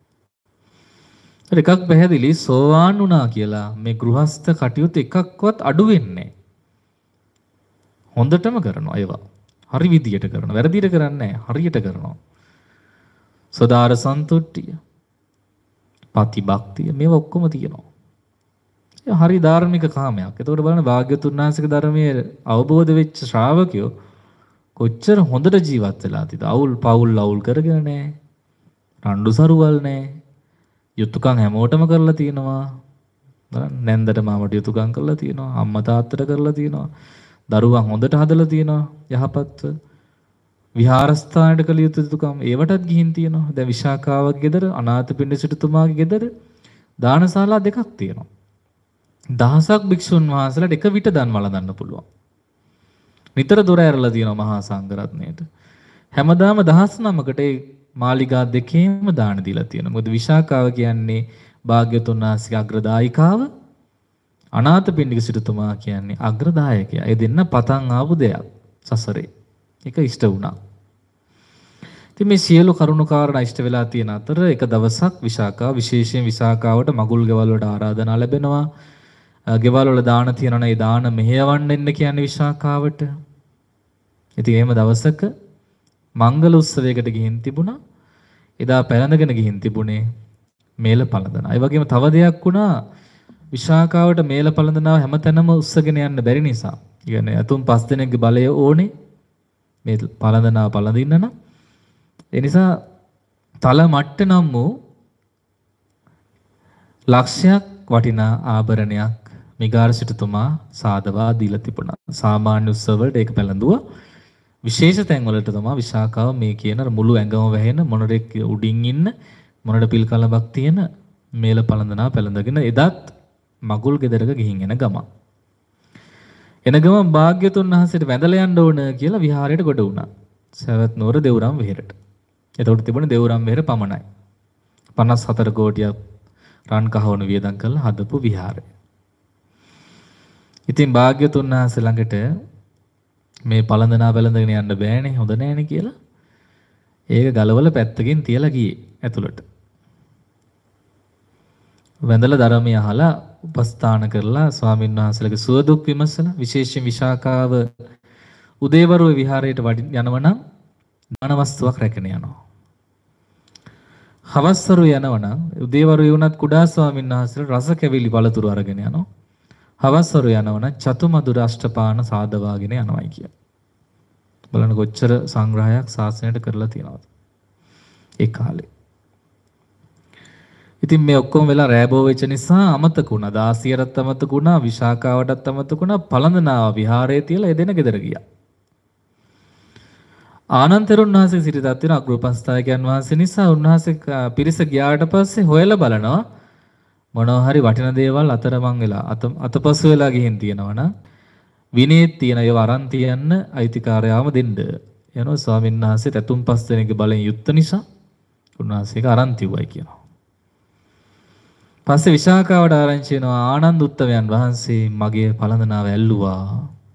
එකක් පැහැදිලි සෝවාන් වුණා කියලා මේ ගෘහස්ත කටයුතු එකක්වත් අඩු වෙන්නේ නැහැ. හොඳටම කරනවා ඒවා. හරි විදියට කරනවා. වැරදියට කරන්නේ නැහැ. හරියට කරනවා. සදාර සන්තුට්ඨිය, පතිභක්තිය මේවා ඔක්කොම තියෙනවා. ඒ හරි ධාර්මික කාමයක්. ඒතකොට බලන්න භාග්‍යතුන් වහන්සේගේ ධර්මයේ අවබෝධ වෙච්ච ශ්‍රාවකයෝ කොච්චර හොඳට ජීවත් වෙලා තියද? පවුල් කරගෙන නැහැ. රණ්ඩු සරුවල් නැහැ. යුතුයකම් හැමෝටම කරලා තියෙනවා. නැන්දට මාමට යුතුයකම් කරලා තියෙනවා. අම්මා තාත්තට කරලා තියෙනවා. දරුවන් හොඳට හදලා තියෙනවා යහපත්ව. විහාරස්ථානයට කළ යුතු යුතුයකම් ඒවටත් ගිහින් තියෙනවා. දැන් විශාකාවගේ ගෙදර අනාථපිණ්ඩික සිටුතුමාගේ ගෙදර දානශාලා දෙකක් තියෙනවා. දහසක් භික්ෂුන් වහන්සේලාට එක විට දන් වළඳන්න පුළුවන්. නිතර දොර ඇරලා තියෙනවා මහා සංඝරත්නයට. හැමදාම 19කට ඒ මාලිගා දෙකේම දාන දීලා තියෙනවා. මොකද විශාකාව කියන්නේ භාග්‍යතුන් වහන්සේගේ අග්‍රදායිකාව, අනාථපිණ්ඩික සිටුතුමා කියන්නේ අග්‍රදායකයා. ඒ දෙන්න පතන් ආපු දෙයක් සසරේ. ඒක ඉෂ්ට වුණා. ඉතින් මේ සියලු කරුණු කාරණා ඉෂ්ට වෙලා තියෙන අතර එක දවසක් විශාකාව විශේෂයෙන් විශාකාවට මගුල් ගෙවල් වලට ආරාධනා ලැබෙනවා. ගෙවල් වල දාන තියෙනවා. ඒ දාන මෙහෙයවන්න එන්න කියන්නේ විශාකාවට. ඉතින් එහෙම දවසක මංගල උත්සවයකට ගිහින් තිබුණා. එදා පැලඳගෙන ගිහින් තිබුණේ මේල පළඳන. ඒ වගේම තව දෙයක් වුණා විශාකාවට මේල පළඳනාව හැමතැනම උස්සගෙන යන්න බැරි නිසා. කියන්නේ අතුන් 5 දෙනෙක්ගේ බලය ඕනේ මේ පළඳනාව පළඳින්න නම්. ඒ නිසා තල මට්ට නම් වූ ලක්ෂයක් වටිනා ආභරණයක් මිගාර සිටුතුමා සාදවා දීලා තිබුණා. සාමාන්‍ය උත්සව වලට ඒක පැලඳුවා. විශේෂ තැන් වලට තමයි විශාකාව මේ කියන මුළු ඇඟම වැහෙන මොනරෙක් උඩින් ඉන්න මොනඩ පිල් කලබක් තියෙන මේල පළඳනා පැලඳගෙන එදත් මගුල් ගෙදරක ගිහින් එන ගම. එන ගම භාග්‍යතුන් වහන්සේට වැඳලා යන්න ඕන කියලා විහාරයට ගොඩ වුණා. සවැත් නුවර දෙව්රම් වෙහෙරට. එතකොට තිබුණේ දෙව්රම් වෙහෙර පමණයි. 54 කෝටියක් රන් කහවණු වියදම් කරලා හදපු විහාරය. ඉතින් භාග්‍යතුන් වහන්සේ ළඟට මේ පළඳනා පැලඳගෙන යන්න බෑනේ හොඳ නෑනේ කියලා ඒක ගලවල පැත්තකින් තියලා ගියේ ඇතුළට. වැඳලා ධර්මය අහලා උපස්ථාන කරලා ස්වාමීන් වහන්සේලාගේ සුව දුක් විමසලා විශේෂයෙන් විශාකාව උදේවරුව විහාරයට යනවනම් දාන වස්තුවක් රැකගෙන යනවා. හවස්වරු යනවනම් උදේවරුවේ වුණත් කුඩා ස්වාමීන් වහන්සේලා රස කැවිලි පළතුරු අරගෙන යනවා. හවස්වරු යනවනම් චතුමදුර අෂ්ටපාන සාදවාගෙන යනවායි කිය. බලන්න කොච්චර සංග්‍රහයක් ශාසනයට කරලා තියෙනවද ඒ කාලේ. ඉතින් මේ ඔක්කොම වෙලා රෑබෝ වෙච්ච නිසා අමතක වුණා. දාසියරත් අමතක වුණා, විශාකාවටත් අමතක වුණා. පළඳනාව විහාරයේ තියලා එදෙන ගෙදර ගියා. ආනන්තරුන් වහන්සේ සිටිතත් වෙන අග්‍රෝපස්ථායකයන් වහන්සේ නිසා උන්වහන්සේ පිරිස ගියාට පස්සේ හොයලා බලනවා මොනවා හරි වටින දේවල් අතරමං වෙලා අතපසු වෙලා ගිහින් තියෙනවනම් විනේත් තියෙන ඒවා අරන් තියන්න අයිතිකාරයාම දෙන්න. යනවා ස්වාමීන් වහන්සේ තතුන් 5 දෙනෙක්ගේ බලෙන් යුක්ත නිසා උන්වහන්සේක අරන් තියුවයි කියනවා. පස්සේ විශාකාවට ආරංචි වෙනවා ආනන්ද උත්තමයන් වහන්සේ මගේ පළඳනාව ඇල්ලුවා.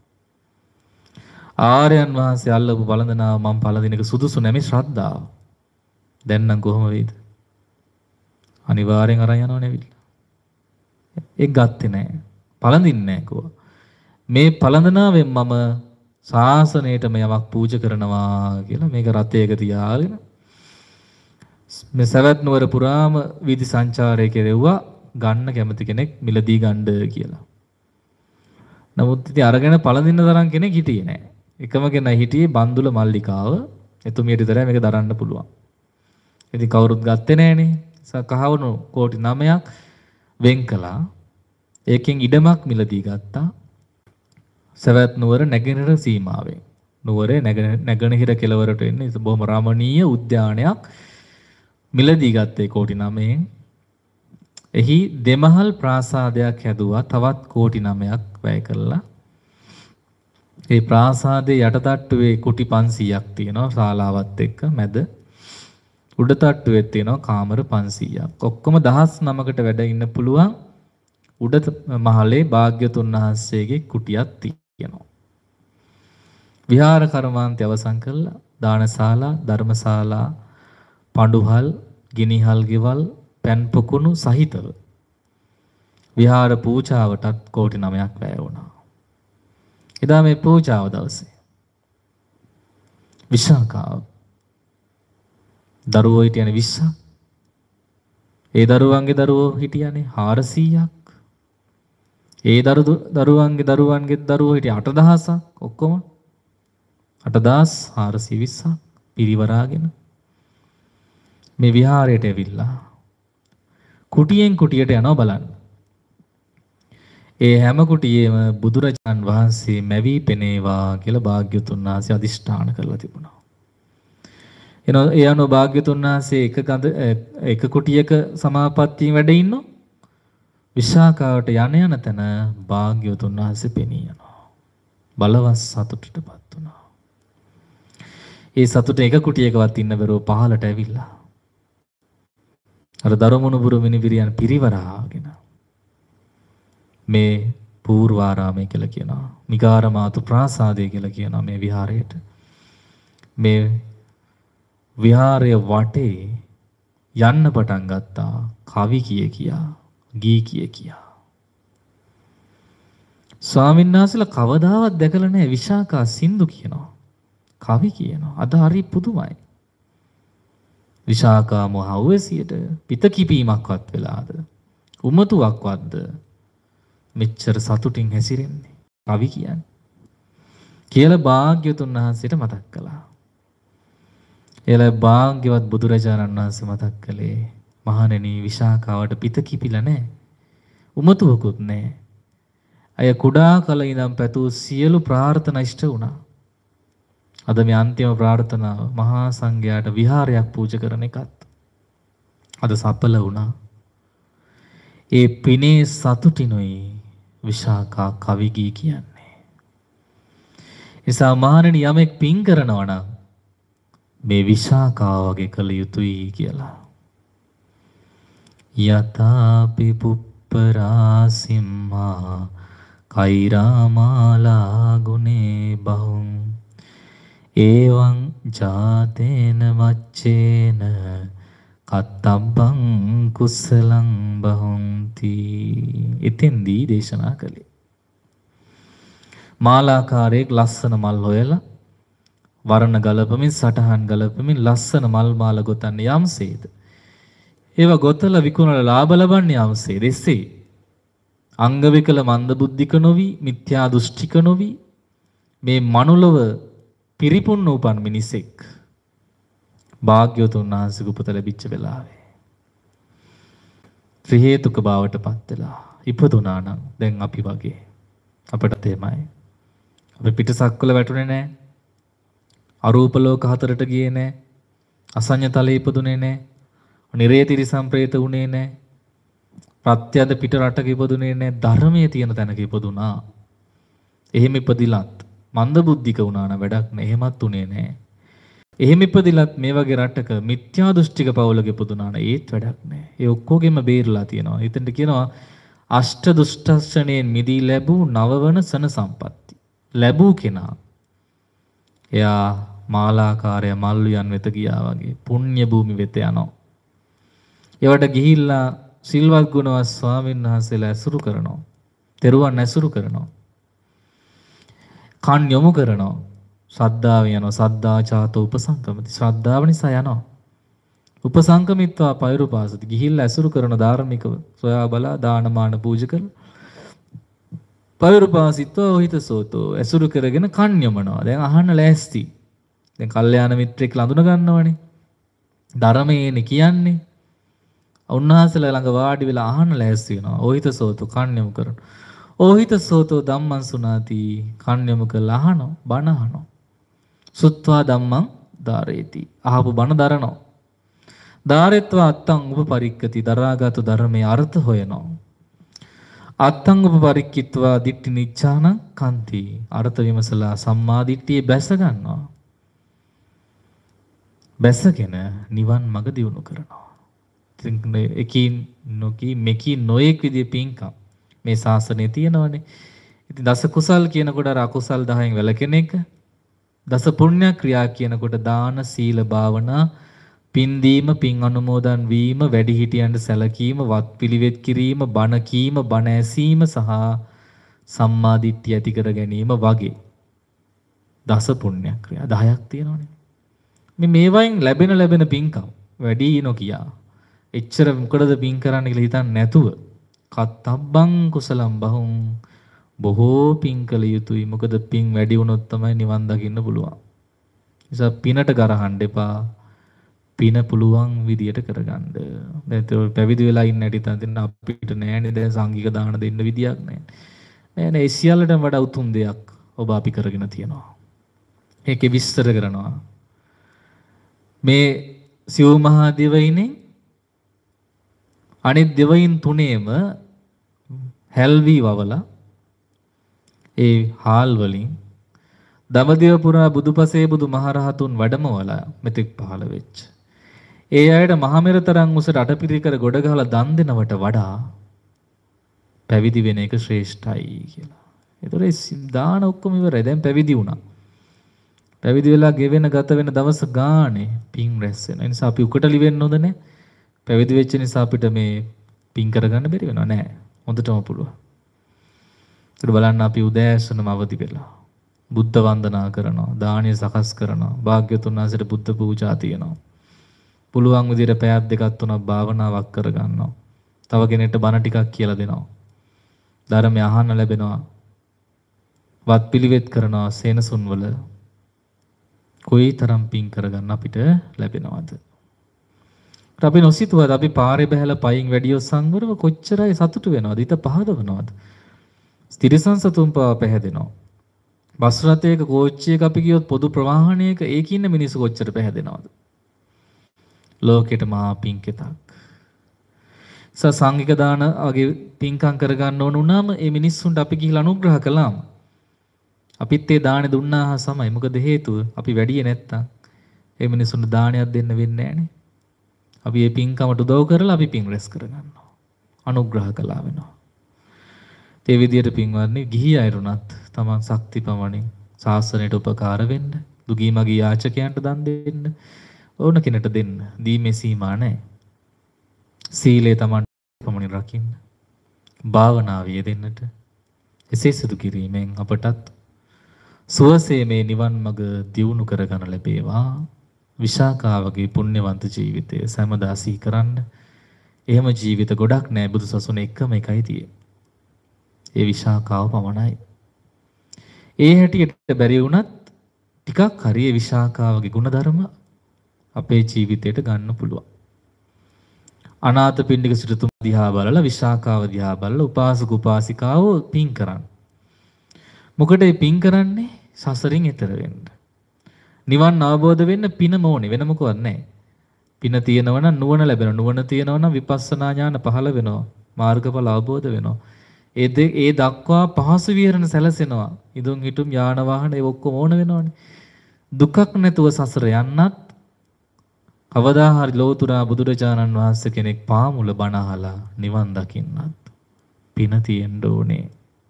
ආර්යයන් වහන්සේ අල්ලපු පළඳනාව මම පළඳින එක සුදුසු නැමේ ශ්‍රද්ධාව. දැන් නම් කොහොම වෙයිද? අනිවාර්යෙන් අරන් යනව නෙවිල. ඒක ගත්තේ නැහැ. පළඳින්නේ නැහැ කිව්වා. මේ පළඳනාවෙන් මම ශාසනයටම යමක් පූජා කරනවා කියලා මේක රතේක තියාගෙන මේ සවැත් නුවර පුරාම වීදි සංචාරය කෙරෙව්වා ගන්න කැමති කෙනෙක් මිලදී ගන්න කියලා. නමුත් ඉතින් අරගෙන පළඳින්න තරම් කෙනෙක් හිටියේ නැහැ. එකම කෙනා හිටියේ බන්දුල මල්ලිකාව. එතුමියට විතරයි මේක දරන්න පුළුවන්. ඉතින් කවුරුත් ගත්තේ නැහනේ. කහවණු කෝටි 9ක් වෙන් කළා. ඒකෙන් ඉඩමක් මිලදී ගත්තා. සවැත් නුවර නැගෙනහිර සීමාවෙන්. නුවරේ නැගෙනහිර කෙළවරට එන්නේ බොහොම රමණීය උද්‍යානයක් මිලදී ගත්තේ කෝටි 9න්. එහි දෙමහල් ප්‍රාසාදයක් හැදුවා තවත් කෝටි 9ක් වැය කළා. ඒ ප්‍රාසාදයේ යටටට්ටුවේ කුටි 500ක් තියෙනවා ශාලාවත් එක්ක මැද. උඩ තට්ටුවේ තියෙනවා කාමර 500ක්. ඔක්කොම 19කට වැඩ ඉන්න පුළුවන් උඩ මහලේ භාග්‍යතුන් වහන්සේගේ කුටියක් තියෙනවා. විහාර කර්මාන්තය අවසන් කළා. දානශාලා, ධර්මශාලා, පඬුහල්, ගිනිහල් ගෙවල්, පෑන් පොකුණු සහිතව විහාර පූජාවටත් කෝටි 9ක් වැය වුණා. එදා මේ පූජාව දවසේ විශාඛාව දරුවෝ හිටියනේ 20ක්. ඒ දරුවන්ගේ දරුවෝ හිටියනේ 400ක්. ඒ දරුවන්ගේ දරුවෝ හිටිය 8000ක්. ඔක්කොම 8420ක් පිරිවරාගෙන මේ විහාරයට ඇවිල්ලා කුටියෙන් කුටියට යනවා බලන්න. ඒ හැම කුටියේම බුදුරජාන් වහන්සේ මැවි පෙනේවා කියලා භාග්‍යතුන් වහන්සේ අදිෂ්ඨාන කරලා තිබුණා. ඒ අනුව භාග්‍යතුන් වහන්සේ එක කුටියක සමාපත්තියෙන් වැඩ ඉන්නෝ. විශාඛාවට යන තැන භාග්‍යවතුන් වහන්සේ පෙනී යනවා. බලවත් සතුටටපත් වුණා. ඒ සතුට එක කුටියකවත් ඉන්න බැරුව පහලට ඇවිල්ලා අර දරමුණුබුරු මිනිබිරියන් පිරිවරාගෙන මේ පූර්වාරාමය කියලා කියනවා. මිගාරමාතු ප්‍රාසාදය කියලා කියනවා මේ විහාරයට. මේ විහාරය වටේ යන්න පටන් ගත්තා කවි කියා ගී කියා. ස්වාමීන් වහන්සේලා කවදාවත් දැකලා නැහැ විශාඛා සින්දු කියනවා. කවි කියනවා. අද හරි පුදුමයි. විශාඛා මොහවසියට පිට කිපීමක්වත් වෙලාද? උමතුවක්වත්ද? මෙච්චර සතුටින් හැසිරෙන්නේ. කවි කියන්නේ. කියලා භාග්‍යවතුන් වහන්සේට මතක් කළා. එලා භාග්‍යවත් බුදුරජාණන් වහන්සේ මතක් කළේ මහණෙනි විශාඛාවට පිට කිපිලා නැහැ. උමතුවකුත් නැහැ. අය කුඩා කල ඉඳන් පැතූ සියලු ප්‍රාර්ථනා ඉෂ්ට වුණා. අද මේ අන්තිම ප්‍රාර්ථනාව මහා සංඝයාට විහාරයක් පූජා කරන එකත් අද සඵල වුණා. ඒ පිනේ සතුටිනුයි විශාඛා කවි ගී කියන්නේ. එසා මහණෙනි යමෙක් පින් කරනවා නම් මේ විශාඛා වගේ කළ යුතුයි කියලා. යතාපි පුප්පරා සිම්හා කෛරාමාලා ගුනේ බහුම් ඒවං ජාතේන මච්චේන කත්තබ්බං කුසලං බහුන්ති. එතෙන්දී දේශනා කළේ මාලාකාරයෙක් ලස්සන මල් හොයලා වර්ණ ගලපමින් සටහන් ගලපමින් ලස්සන මල් මාල ගොතන්නේ යම්සේද ඒව ගොතලා විකුණලා ලාභ ලබන්නේ යම්සේද එසේ අංග විකල මන්ද බුද්ධික නොවි මිත්‍යා දෘෂ්ටික නොවි මේ මනුලව පිරිපුන් උපන් මිනිසෙක් භාග්‍යවතුන් වහන්සේගේ උපත ලැබිච්ච වෙලාවේ ත්‍රි හේතුක භාවයට පත් වෙලා ඉපදුනා නම් දැන් අපි වගේ අපිට තේමයි. අපි පිටසක්වල වැටුනේ නැහැ. අරූප ලෝක හතරට ගියේ නැහැ. අසඤ්ඤ තලයේ ඉපදුනේ නැහැ. නිරේතිරි සම්ප්‍රේත උනේ නැහැ. ප්‍රත්‍යද පිට රටක ඉපදුනේ නැහැ. ධර්මයේ තියෙන තැනක ඉපදුනා. එහෙම ඉපදිලත් මන්ද බුද්ධික වුණා නම් වැඩක් නැහැ. එහෙමත් උනේ නැහැ. එහෙම ඉපදිලත් මේ වගේ රටක මිත්‍යා දෘෂ්ටික පවුලක ඉපදුනා නම් ඒත් වැඩක් නැහැ. ඒ ඔක්කොගෙම බේරලා තියෙනවා. එතෙන්ට කියනවා අෂ්ට දුෂ්ටස්සණයෙන් මිදී ලැබූ නවවන සන සම්පatti. ලැබූ කෙනා එයා මාලාකාරය මල්ලුයන් වෙත ගියා වගේ පුණ්‍ය භූමි වෙත යනවා. ඒවට ගිහිල්ලා සිල්වත් ගුණවත් ස්වාමීන් වහන්සේලා ඇසුරු කරනවා. තෙරුවන් ඇසුරු කරනවා. කන් යොමු කරනවා. ශ්‍රද්ධාව යනවා. සද්ධා චාතෝ උපසංකමති. ශ්‍රද්ධාව නිසා යනවා. උපසංකමිත්වා පෛරුපාසති. ගිහිල්ලා ඇසුරු කරන ධාර්මිකව සොයා බලා දානමාන පූජා කරලා පෛරුපාසිත්වා ඔහිතසෝතෝ ඇසුරු කරගෙන කන් යොමනවා. දැන් අහන්න ලෑස්ති. දැන් කල්යාණ මිත්‍රෙක් ලඳුන ගන්නවනේ. ධර්මයේනේ කියන්නේ. උන්වහන්සේලා ළඟ වාඩි වෙලා අහන්න ලෑස්ති වෙනවා. ඔහිතසෝතෝ කන් යොමු කරනවා. ඕහිතසෝතෝ ධම්මං සුනාති කන් යොමු කරලා අහනවා. බණ අහනවා. සුත්වා ධම්මං ධාරේති. අහපු බණ දරනවා. ධාරෙත්වා අත්තං උපපරික්කති. දරාගත් ධර්මයේ අර්ථ හොයනවා. අත්තං උපපරික්කිත්වා දිට්ඨි නිච්ඡාන කන්ති. අර්ථ විමසලා සම්මා දිට්ඨියේ බැස ගන්නවා. බැසගෙන නිවන් මඟ දියුණු කරනවා. ඉතින් එකින් නොකී මෙකී නොයෙක් විදිහේ පින්කම් මේ ශාසනයේ තියෙනවනේ. ඉතින් දස කුසල් කියනකොට අර අකුසල් 10න් වැළකෙන එක දස පුණ්‍ය ක්‍රියා කියනකොට දාන, සීල, භාවනා, පින් දීම, පින් අනුමෝදන් වීම, වැඩිහිටියන්ට සැලකීම, වත් පිළිවෙත් කිරීම, බණ කීම, බණ ඇසීම සහ සම්මා දිට්ඨිය ඇති කර ගැනීම වගේ දස පුණ්‍ය ක්‍රියා 10ක් තියෙනවානේ. මේවයින් ලැබෙන පින්කම් වැඩි නොකියා. එච්චර මොකටද පින් කරන්න කියලා හිතන්නේ නැතුව කත්තබ්බං කුසලම් බහුං බොහෝ පින් කළ යුතුයි. මොකද පින් වැඩි වුණොත් තමයි නිවන් දකින්න පුළුවන්. නිසා පිනට ගරහන්න එපා. පින පුළුවන් විදියට කරගන්න. දැන් පැවිදි වෙලා ඉන්න හැටි තදින්න අපිට නෑනේ දැන් සංඝික දාන දෙන්න විදියක් නෑ. නෑ ඒ සියල්ලටම වඩා උතුම් දෙයක් ඔබ අපි කරගෙන තියෙනවා. ඒකේ විස්තර කරනවා. මේ සිව් මහා දෙවියනේ අනිත් දෙවියන් තුනේම හැල්වි වවලා ඒ හාල් වලින් දමදිව පුරා බුදුපසේ බුදු මහරහතුන් වැඩමවලා මෙතෙක් පහළ වෙච්ච. ඒ අයට මහමෙර තරම් උසට අටපිරිකර ගොඩ ගහලා දන් දෙනවට වඩා පැවිදි වෙන එක ශ්‍රේෂ්ඨයි කියලා. ඒතර ඒ දාන ඔක්කොම ඉවරයි. දැන් පැවිදි වුණා. පැවිදි වෙලා ගෙවෙන ගත වෙන දවස් ගානේ පින් රැස් වෙනවා. ඒ නිසා අපි උකටලි වෙන්න හොඳ නැහැ. පැවිදි වෙච්ච නිසා අපිට මේ පින් කරගන්න බැරි වෙනවා නෑ. හොඳටම පුළුවන්. ඒත් බලන්න අපි උදෑසනම අවදි වෙලා බුද්ධ වන්දනා කරනවා, දානීය සකස් කරනවා, භාග්‍යතුන් වහන්සේට බුද්ධ පූජා තියෙනවා. පුළුවන් විදිහට පැයක් දෙකක් තුනක් භාවනාවක් කරගන්නවා. තව කෙනෙක්ට බණ ටිකක් කියලා දෙනවා. ධර්මය අහන්න ලැබෙනවා. වත් පිළිවෙත් කරනවා සේනසුන් වල. කොයිතරම් පින් කරගන්න අපිට ලැබෙනවද? අපි නොසිතුවද අපි පාරේ බහැලා පයින් වැඩියෝ සංවරව කොච්චරයි සතුටු වෙනවද? හිත පහදවනවද? ස්තිරසන් සතුන් පව පැහැදෙනවා. බස් රථයක කෝච්චියක අපි ගියොත් පොදු ප්‍රවාහනයක ඒකේ ඉන්න මිනිස්සු කොච්චර පැහැදෙනවද? ලෝකෙට මහා පින්කෙතක්. සංඝික දාන වගේ පින්කම් කරගන්න ඕන වුණාම ඒ මිනිස්සුන්ට අපි ගිහිලා අනුග්‍රහ කළාම අපිත් ඒ දානේ දුන්නා හා සමයි. මොකද හේතුව අපි වැඩියේ නැත්තම් ඒ මිනිස්සුන්ට දානයක් දෙන්න වෙන්නේ නැහනේ. අපි මේ පින්කමට උදව් කරලා අපි පින් රැස් කරගන්නවා. අනුග්‍රහ කළා වෙනවා. ඒ විදිහට පින්වත්නි ගිහි අයරුණත් තමන් ශක්ති පමණින් ශාසනයට උපකාර වෙන්න, දුගී මගී යාචකයන්ට දන් දෙන්න, ඕන කෙනෙකුට දෙන්න. දීමේ සීමා නැහැ. සීලය තමන් පමණින් රකින්න. භාවනාව යෙදෙන්නට. එසේ සිදු කිරීමෙන් අපටත් සුවසේ මේ නිවන් මඟ දියුණු කරගන්න ලැබේවා. විශාකාවගේ පුණ්‍යවන්ත ජීවිතය සෑමදා සිහි කරන්න. එහෙම ජීවිත ගොඩක් නැහැ බුදු සසුනේ එකම එකයි තියෙන්නේ. ඒ විශාකාව පමණයි. ඒ හැටියට බැරි වුණත් ටිකක් හරි ඒ විශාකාවගේ ගුණධර්ම අපේ ජීවිතයට ගන්න පුළුවන්. අනාථපිණ්ඩික සිටුතුමා දිහා බලලා විශාකාව දිහා බලලා උපාසක උපාසිකාව පින් කරන්න. මොකද මේ පින් කරන්නේ සසරින් එතර වෙන්න. නිවන් අවබෝධ වෙන්න පිනම ඕනේ වෙන මොකවත් නැහැ. පින තියෙනවා නම් නුවණ ලැබෙනවා. නුවණ තියෙනවා නම් විපස්සනා ඥාන පහළ වෙනවා. මාර්ගඵල අවබෝධ වෙනවා. ඒ දක්වා පහසු විහරණ සැලසෙනවා. ඉදුම් හිටුම් යාන වාහන ඒ ඔක්කොම ඕන වෙනවනේ. දුකක් නැතුව සසර යන්නත් කවදා හරි ලෝතුරා බුදුරජාණන් වහන්සේ කෙනෙක් පාමුල බණ අහලා නිවන් දකින්නත් පින තියෙන්න ඕනේ.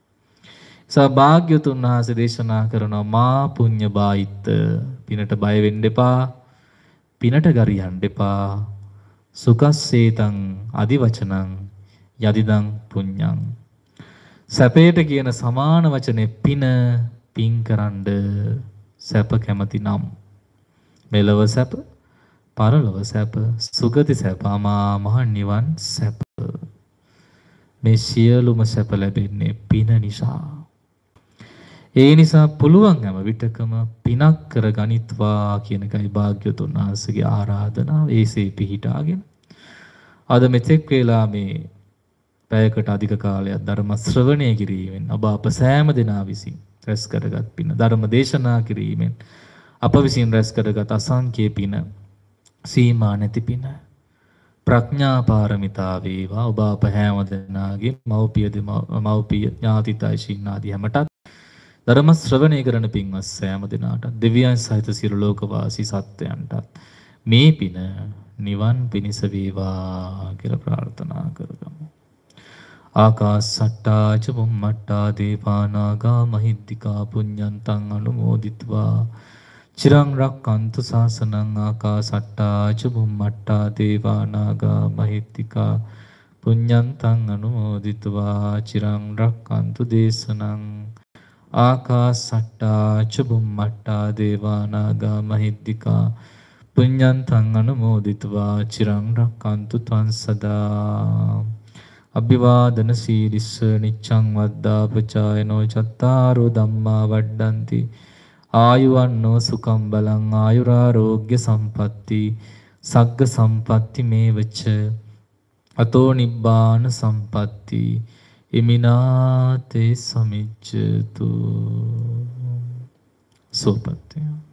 සබාග්‍යතුන් වහන්සේ දේශනා කරනවා මා පුඤ්ඤ බායිත්ත පිනට බය වෙන්න එපා. පිනට ගරියන්න එපා. සුකස්සේතං අදිවචනං යදිදං පුඤ්ඤං. සැපයට කියන සමාන වචනේ පින් කරන්ඩ සැප කැමති නම් මෙලව සැප පරලොව සැප සුගති සැප අමා මහ නිවන් සැප මේ සියලුම සැප ලැබෙන්නේ පින නිසා. ඒ නිසා පුළුවන් හැම විටකම පිනක් කර ගනිත්වා කියන එකයි භාග්‍යවතුන් වහන්සේගේ ආරාධනාව. ඒසේ පිහිටාගෙන අද මෙතෙක් වේලා මේ පැයකට අධික කාලයක් ධර්ම ශ්‍රවණය කිරීමෙන් ඔබ අප සෑම දෙනා විසින් රැස් කරගත් පින ධර්ම දේශනා කිරීමෙන් අප විසින් රැස් කරගත් අසංඛ්‍ය පින සීමා නැති පින ප්‍රඥා පාරමිතා වේවා. ඔබ අප හැම දෙනාගේ මව්පිය ඥාතිතයි ශීනාදී හැමටත් ධර්ම ශ්‍රවණය කරන පින්වත් සෑම දෙනාට දෙවියන් සහිත සියලු ලෝකවාසී සත්වයන්ටත් මේ පින නිවන් පිණිස වේවා කියලා ප්‍රාර්ථනා කරගමු. ආකාසට්ටා ච බුම්මට්ටා දේවානාගා මහිද්దికා පුඤ්ඤන්තං අනුමෝදිත්වා චිරං රක්칸තු ශාසනං ආකාසට්ටා ච බුම්මට්ටා දේවා නාග මහිත්‍තිකා පුඤ්ඤන්තං අනුමෝදිත्वा චිරං රක්칸තු දේශනං ආකාසට්ටා ච බුම්මට්ටා දේවා නාග මහිත්‍තිකා පුඤ්ඤන්තං අනුමෝදිත्वा චිරං රක්칸තු ත්වං සදා අභිවාදන සීලිස්ස නිච්ඡං වද්දා පචායනෝ චත්තාරෝ ධම්මා වඩ්ඩಂತಿ ආයුවන්නෝ සුකම් බලං ආයුරාෝග්‍ය සම්පatti සග්ග සම්පatti මේවච අතෝ නිබ්බාන සම්පatti ඉමිනාතේ සමිච්ඡතු සෝපත්‍ය